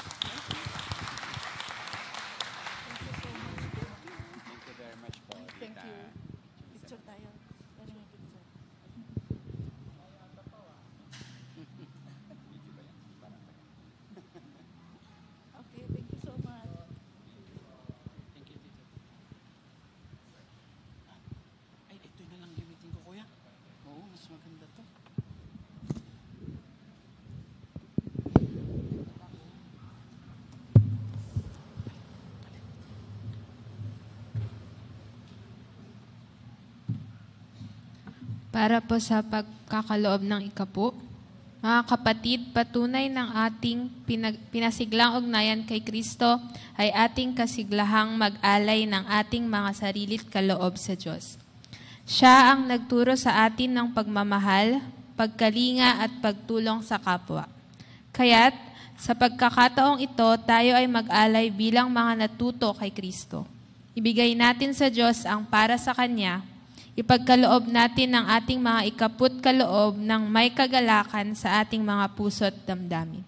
Para po sa pagkakaloob ng ikapo, mga kapatid, patunay ng ating pinasiglang ugnayan kay Kristo ay ating kasiglahang mag-alay ng ating mga sarilit kaloob sa Diyos. Siya ang nagturo sa atin ng pagmamahal, pagkalinga at pagtulong sa kapwa. Kaya't, sa pagkakataong ito, tayo ay mag-alay bilang mga natuto kay Kristo. Ibigay natin sa Diyos ang para sa Kanya. Ipagkaloob natin ang ating mga ikaput kaloob ng may kagalakan sa ating mga puso't damdamin.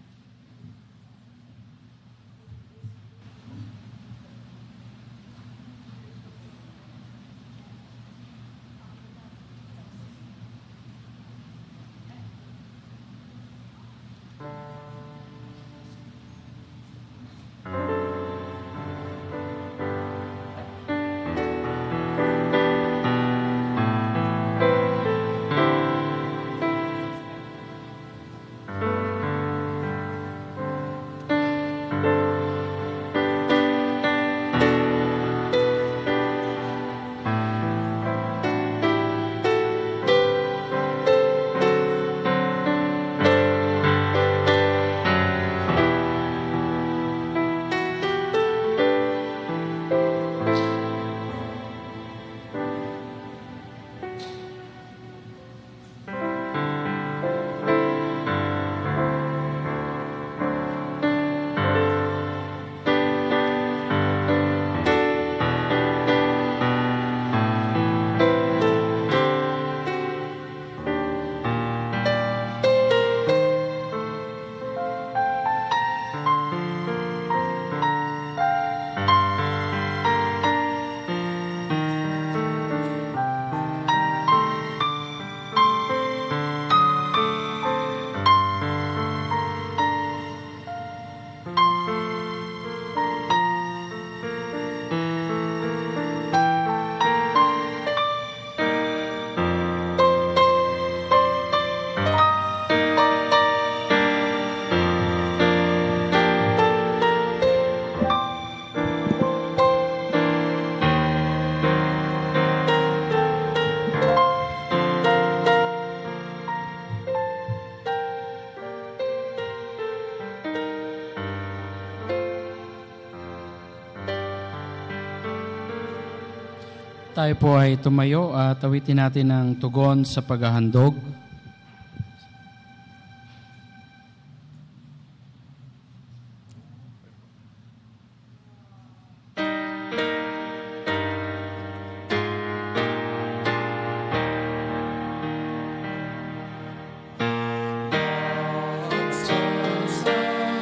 Tayo po ay tumayo at awitin natin ang tugon sa paghahandog.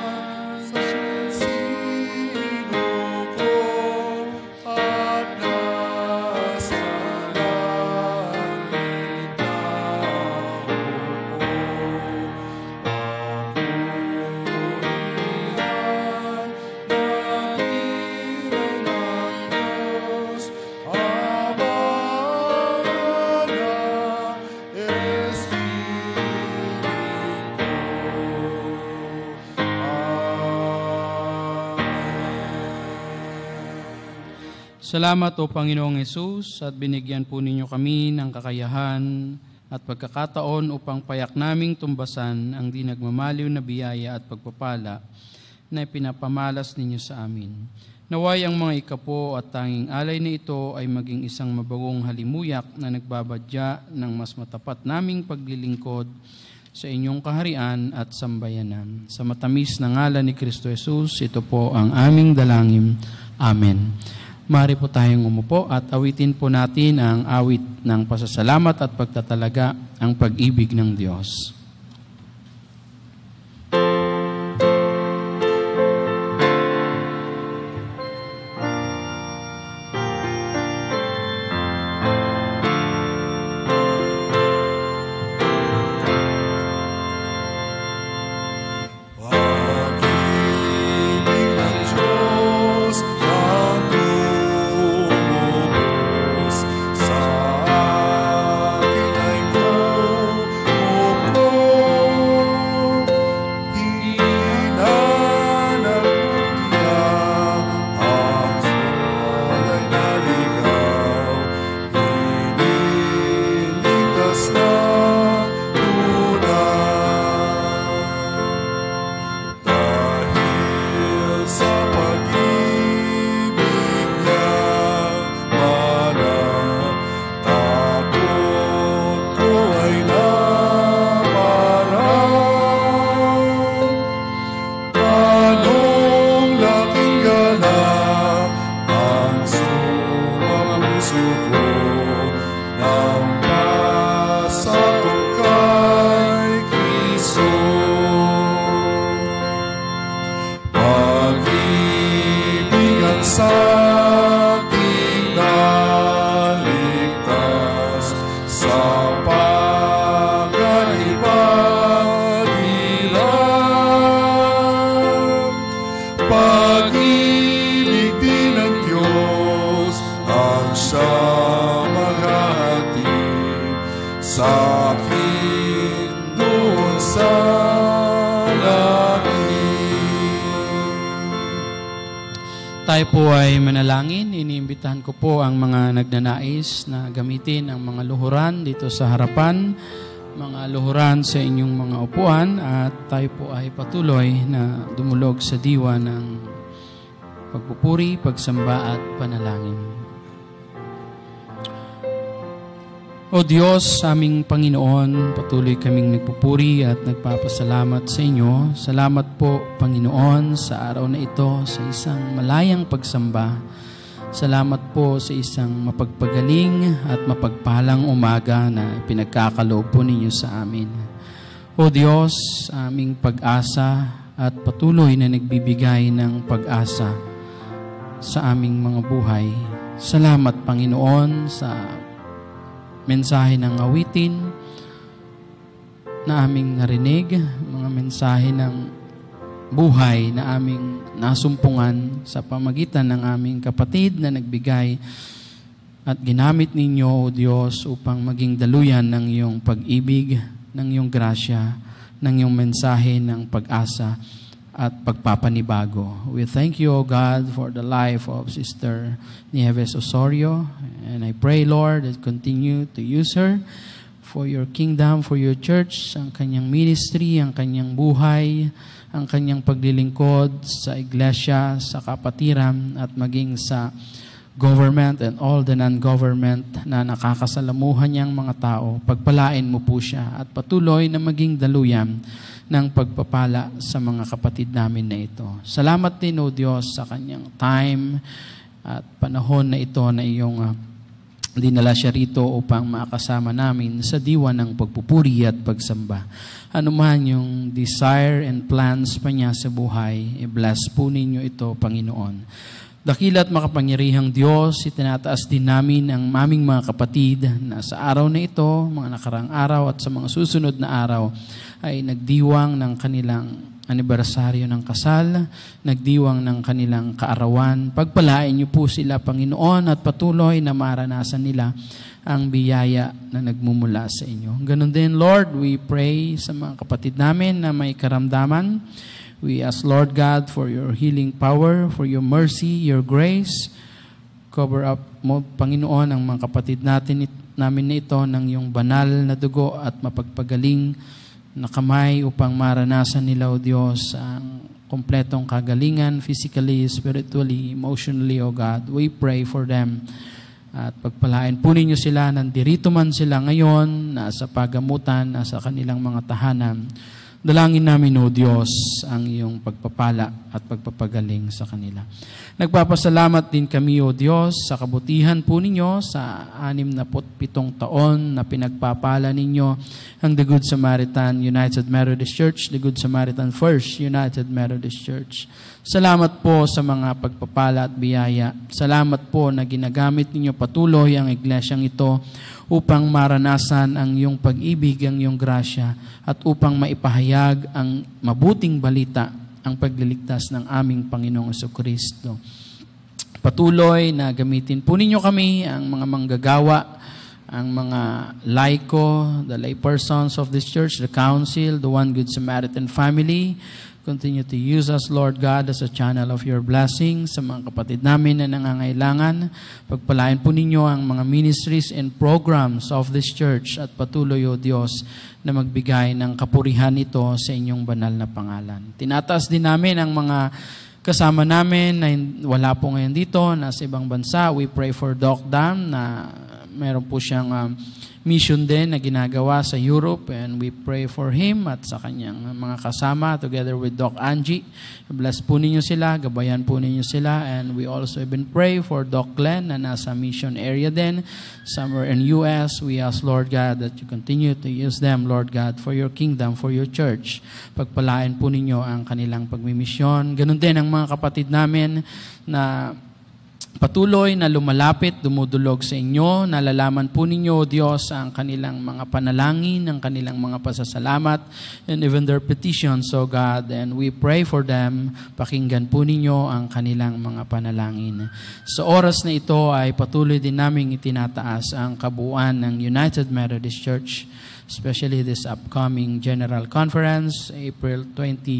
At Salamat o Panginoong Hesus at binigyan po ninyo kami ng kakayahan at pagkakataon upang payak naming tumbasan ang di nagmamaliw na biyaya at pagpapala na pinapamalas ninyo sa amin. Naway ang mga ikapo at tanging alay na ito ay maging isang mabagong halimuyak na nagbabadya ng mas matapat naming paglilingkod sa inyong kaharian at sambayanan. Sa matamis na ngalan ni Kristo Jesus, ito po ang aming dalangin. Amen. Maaari po tayong umupo at awitin po natin ang awit ng pasasalamat at pagtatalaga, ang pag-ibig ng Diyos. Tayo po ay manalangin. Iniimbitahan ko po ang mga nagnanais na gamitin ang mga luhuran dito sa harapan, mga luhuran sa inyong mga upuan, at tayo po ay patuloy na dumulog sa diwa ng pagpupuri, pagsamba at panalangin. O Diyos, aming Panginoon, patuloy kaming nagpupuri at nagpapasalamat sa inyo. Salamat po, Panginoon, sa araw na ito, sa isang malayang pagsamba. Salamat po sa isang mapagpagaling at mapagpalang umaga na pinagkakaloob po ninyo sa amin. O Diyos, aming pag-asa at patuloy na nagbibigay ng pag-asa sa aming mga buhay. Salamat, Panginoon, sa mensahe ng awitin na aming narinig, mga mensahe ng buhay na aming nasumpungan sa pamagitan ng aming kapatid na nagbigay at ginamit ninyo, O Diyos, upang maging daluyan ng iyong pag-ibig, ng iyong grasya, ng iyong mensahe ng pag-asa at pagpapanibago. We thank you, O God, for the life of Sister Nieves Osorio. And I pray, Lord, that continue to use her for your kingdom, for your church, ang kanyang ministry, ang kanyang buhay, ang kanyang paglilingkod sa iglesia, sa kapatiran, at maging sa government and all the non-government na nakakasalamuhan niyang mga tao. Pagpalain mo po siya at patuloy na maging daluyan ng pagpapala sa mga kapatid namin na ito. Salamat din, O Diyos, sa kanyang time at panahon na ito na iyong dinala siya rito upang makasama namin sa diwa ng pagpupuri at pagsamba. Ano man yung desire and plans pa niya sa buhay, i-bless po ninyo ito, Panginoon. Dakila at makapangyarihang Diyos, itinataas din namin ang aming mga kapatid na sa araw na ito, mga nakarang araw at sa mga susunod na araw, ay nagdiwang ng kanilang anibersaryo ng kasal, nagdiwang ng kanilang kaarawan. Pagpalain niyo po sila, Panginoon, at patuloy na maranasan nila ang biyaya na nagmumula sa inyo. Ganon din, Lord, we pray sa mga kapatid namin na may karamdaman. We ask, Lord God, for your healing power, for your mercy, your grace. cover up mo, Panginoon, ang mga kapatid namin na ito ng iyong banal na dugo at mapagpagaling na kamay upang maranasan nila, O Diyos, ang kompletong kagalingan, physically, spiritually, emotionally, O God. We pray for them. At pagpalain po ninyo sila, nandirito man sila ngayon, nasa pagamutan, nasa kanilang mga tahanan. Dalangin namin, O Diyos, ang iyong pagpapala at pagpapagaling sa kanila. Nagpapasalamat din kami, O Diyos, sa kabutihan po ninyo sa 67 taon na pinagpapala ninyo ang The Good Samaritan United Methodist Church, The Good Samaritan First United Methodist Church. Salamat po sa mga pagpapala at biyaya. Salamat po na ginagamit ninyo patuloy ang iglesyang ito upang maranasan ang iyong pag-ibig, ang iyong grasya, at upang maipahayag ang mabuting balita, ang pagliligtas ng aming Panginoong Jesucristo. Patuloy na gamitin po ninyo kami, ang mga manggagawa, ang mga laiko, the lay persons of this church, the council, the One Good Samaritan family. Continue to use us, Lord God, as a channel of your blessing sa mga kapatid namin na nangangailangan. Pagpalain po ninyo ang mga ministries and programs of this church at patuloy, O Diyos, na magbigay ng kapurihan ito sa inyong banal na pangalan. Tinataas din namin ang mga kasama namin na wala po ngayon dito, nasa ibang bansa. We pray for Doc Dam na meron po siyang mission din na ginagawa sa Europe, and we pray for him at sa kanyang mga kasama together with Doc Angie. Bless po ninyo sila, gabayan po ninyo sila, and we also even pray for Doc Glenn na nasa mission area din, somewhere in US. We ask, Lord God, that you continue to use them, Lord God, for your kingdom, for your church. Pagpalain po ninyo ang kanilang pagmimisyon. Ganun din ang mga kapatid namin na patuloy na lumalapit, dumudulog sa inyo. Nalalaman po ninyo, O Diyos, ang kanilang mga panalangin, ang kanilang mga pasasalamat, and even their petitions, O God. And we pray for them. Pakinggan po ninyo ang kanilang mga panalangin. Sa oras na ito ay patuloy din naming itinataas ang kabuuan ng United Methodist Church, especially this upcoming General Conference, April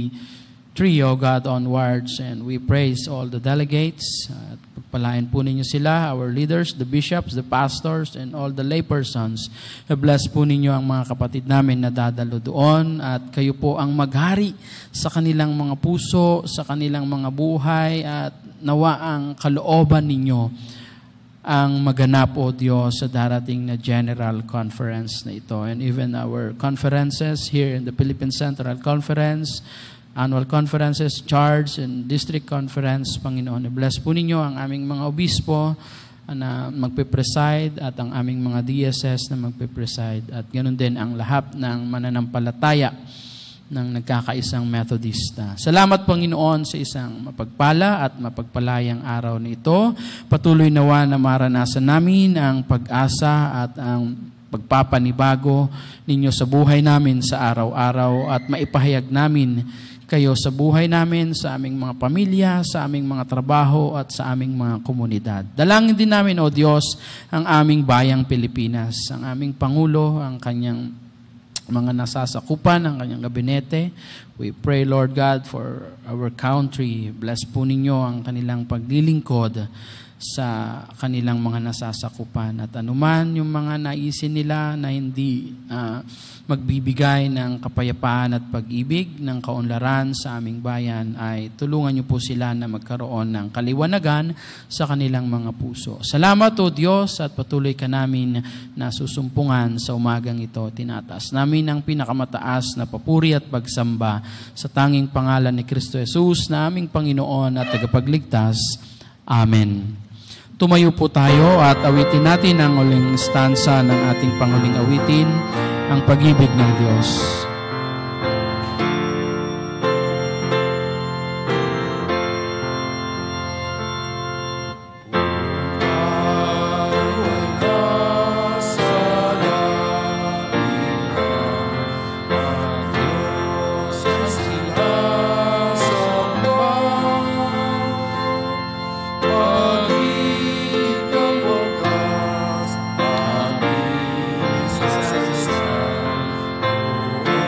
23, O God, onwards. And we praise all the delegates. Pagpalain po ninyo sila, our leaders, the bishops, the pastors, and all the laypersons. Bless po ninyo ang mga kapatid namin na dadalo doon, at kayo po ang maghari sa kanilang mga puso, sa kanilang mga buhay, at nawa ang kalooban ninyo ang maganap, O Diyos, sa darating na General Conference na ito. And even our conferences here in the Philippine Central Conference, annual conferences, charge, and district conference, Panginoon. Bless po ninyo ang aming mga obispo na magpe-preside at ang aming mga DSS na magpe-preside, at ganoon din ang lahat ng mananampalataya ng nagkakaisang Methodista. Salamat, Panginoon, sa isang mapagpala at mapagpalayang araw na ito. Patuloy nawa na maranasan namin ang pag-asa at ang pagpapanibago ninyo sa buhay namin sa araw-araw, at maipahayag namin kayo sa buhay namin, sa aming mga pamilya, sa aming mga trabaho, at sa aming mga komunidad. Dalangin din namin, O Diyos, ang aming bayang Pilipinas, ang aming Pangulo, ang kanyang mga nasasakupan, ang kanyang gabinete. We pray, Lord God, for our country. Bless po ninyo ang kanilang paglilingkod sa kanilang mga nasasakupan, at anuman yung mga naisin nila na hindi magbibigay ng kapayapaan at pag-ibig, ng kaunlaran sa aming bayan, ay tulungan niyo po sila na magkaroon ng kaliwanagan sa kanilang mga puso. Salamat, O Diyos, at patuloy ka namin na susumpungan sa umagang ito. Tinataas namin ang pinakamataas na papuri at pagsamba sa tanging pangalan ni Kristo Jesus na aming Panginoon at tagapagligtas. Amen. Tumayo po tayo at awitin natin ang uling stanza ng ating panghuling awitin, ang pag-ibig ng Diyos. Pag-ibig ng wakas,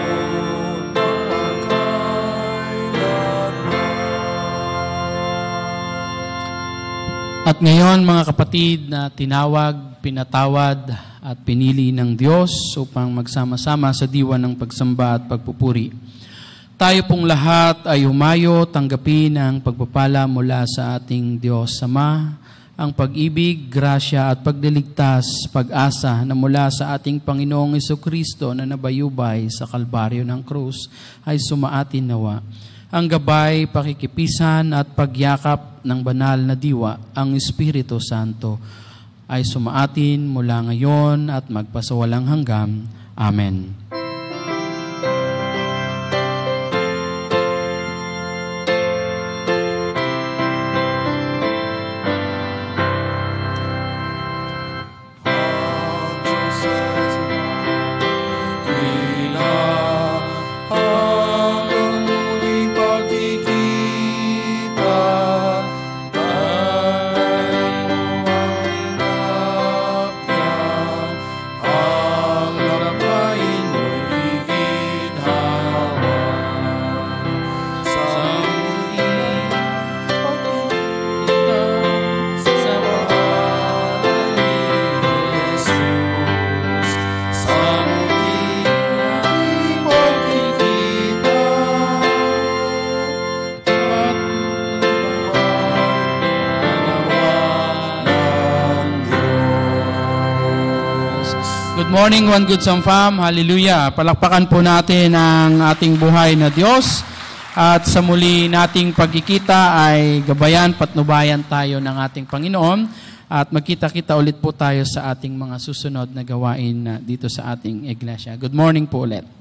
At ngayon mga kapatid na tinawag, pinatawad at pinili ng Diyos upang magsama-sama sa diwa ng pagsamba at pagpupuri. Tayo pong lahat ay humayo tanggapin ang pagpapala mula sa ating Diyos Ama, ang pag-ibig, grasya at pagliligtas, pag-asa na mula sa ating Panginoong Jesucristo na nabayubay sa Kalbaryo ng Krus ay sumaatin nawa. Ang gabay, pakikipisan at pagyakap ng banal na diwa, ang Espiritu Santo, ay sumaatin mula ngayon at magpasawalang hanggan. Amen. Good morning, One GOODSAM Fam. Hallelujah. Palakpakan po natin ang ating buhay na Diyos. At sa muli nating pagkikita ay gabayan, patnubayan tayo ng ating Panginoon. At magkita-kita ulit po tayo sa ating mga susunod na gawain dito sa ating iglesia. Good morning po ulit.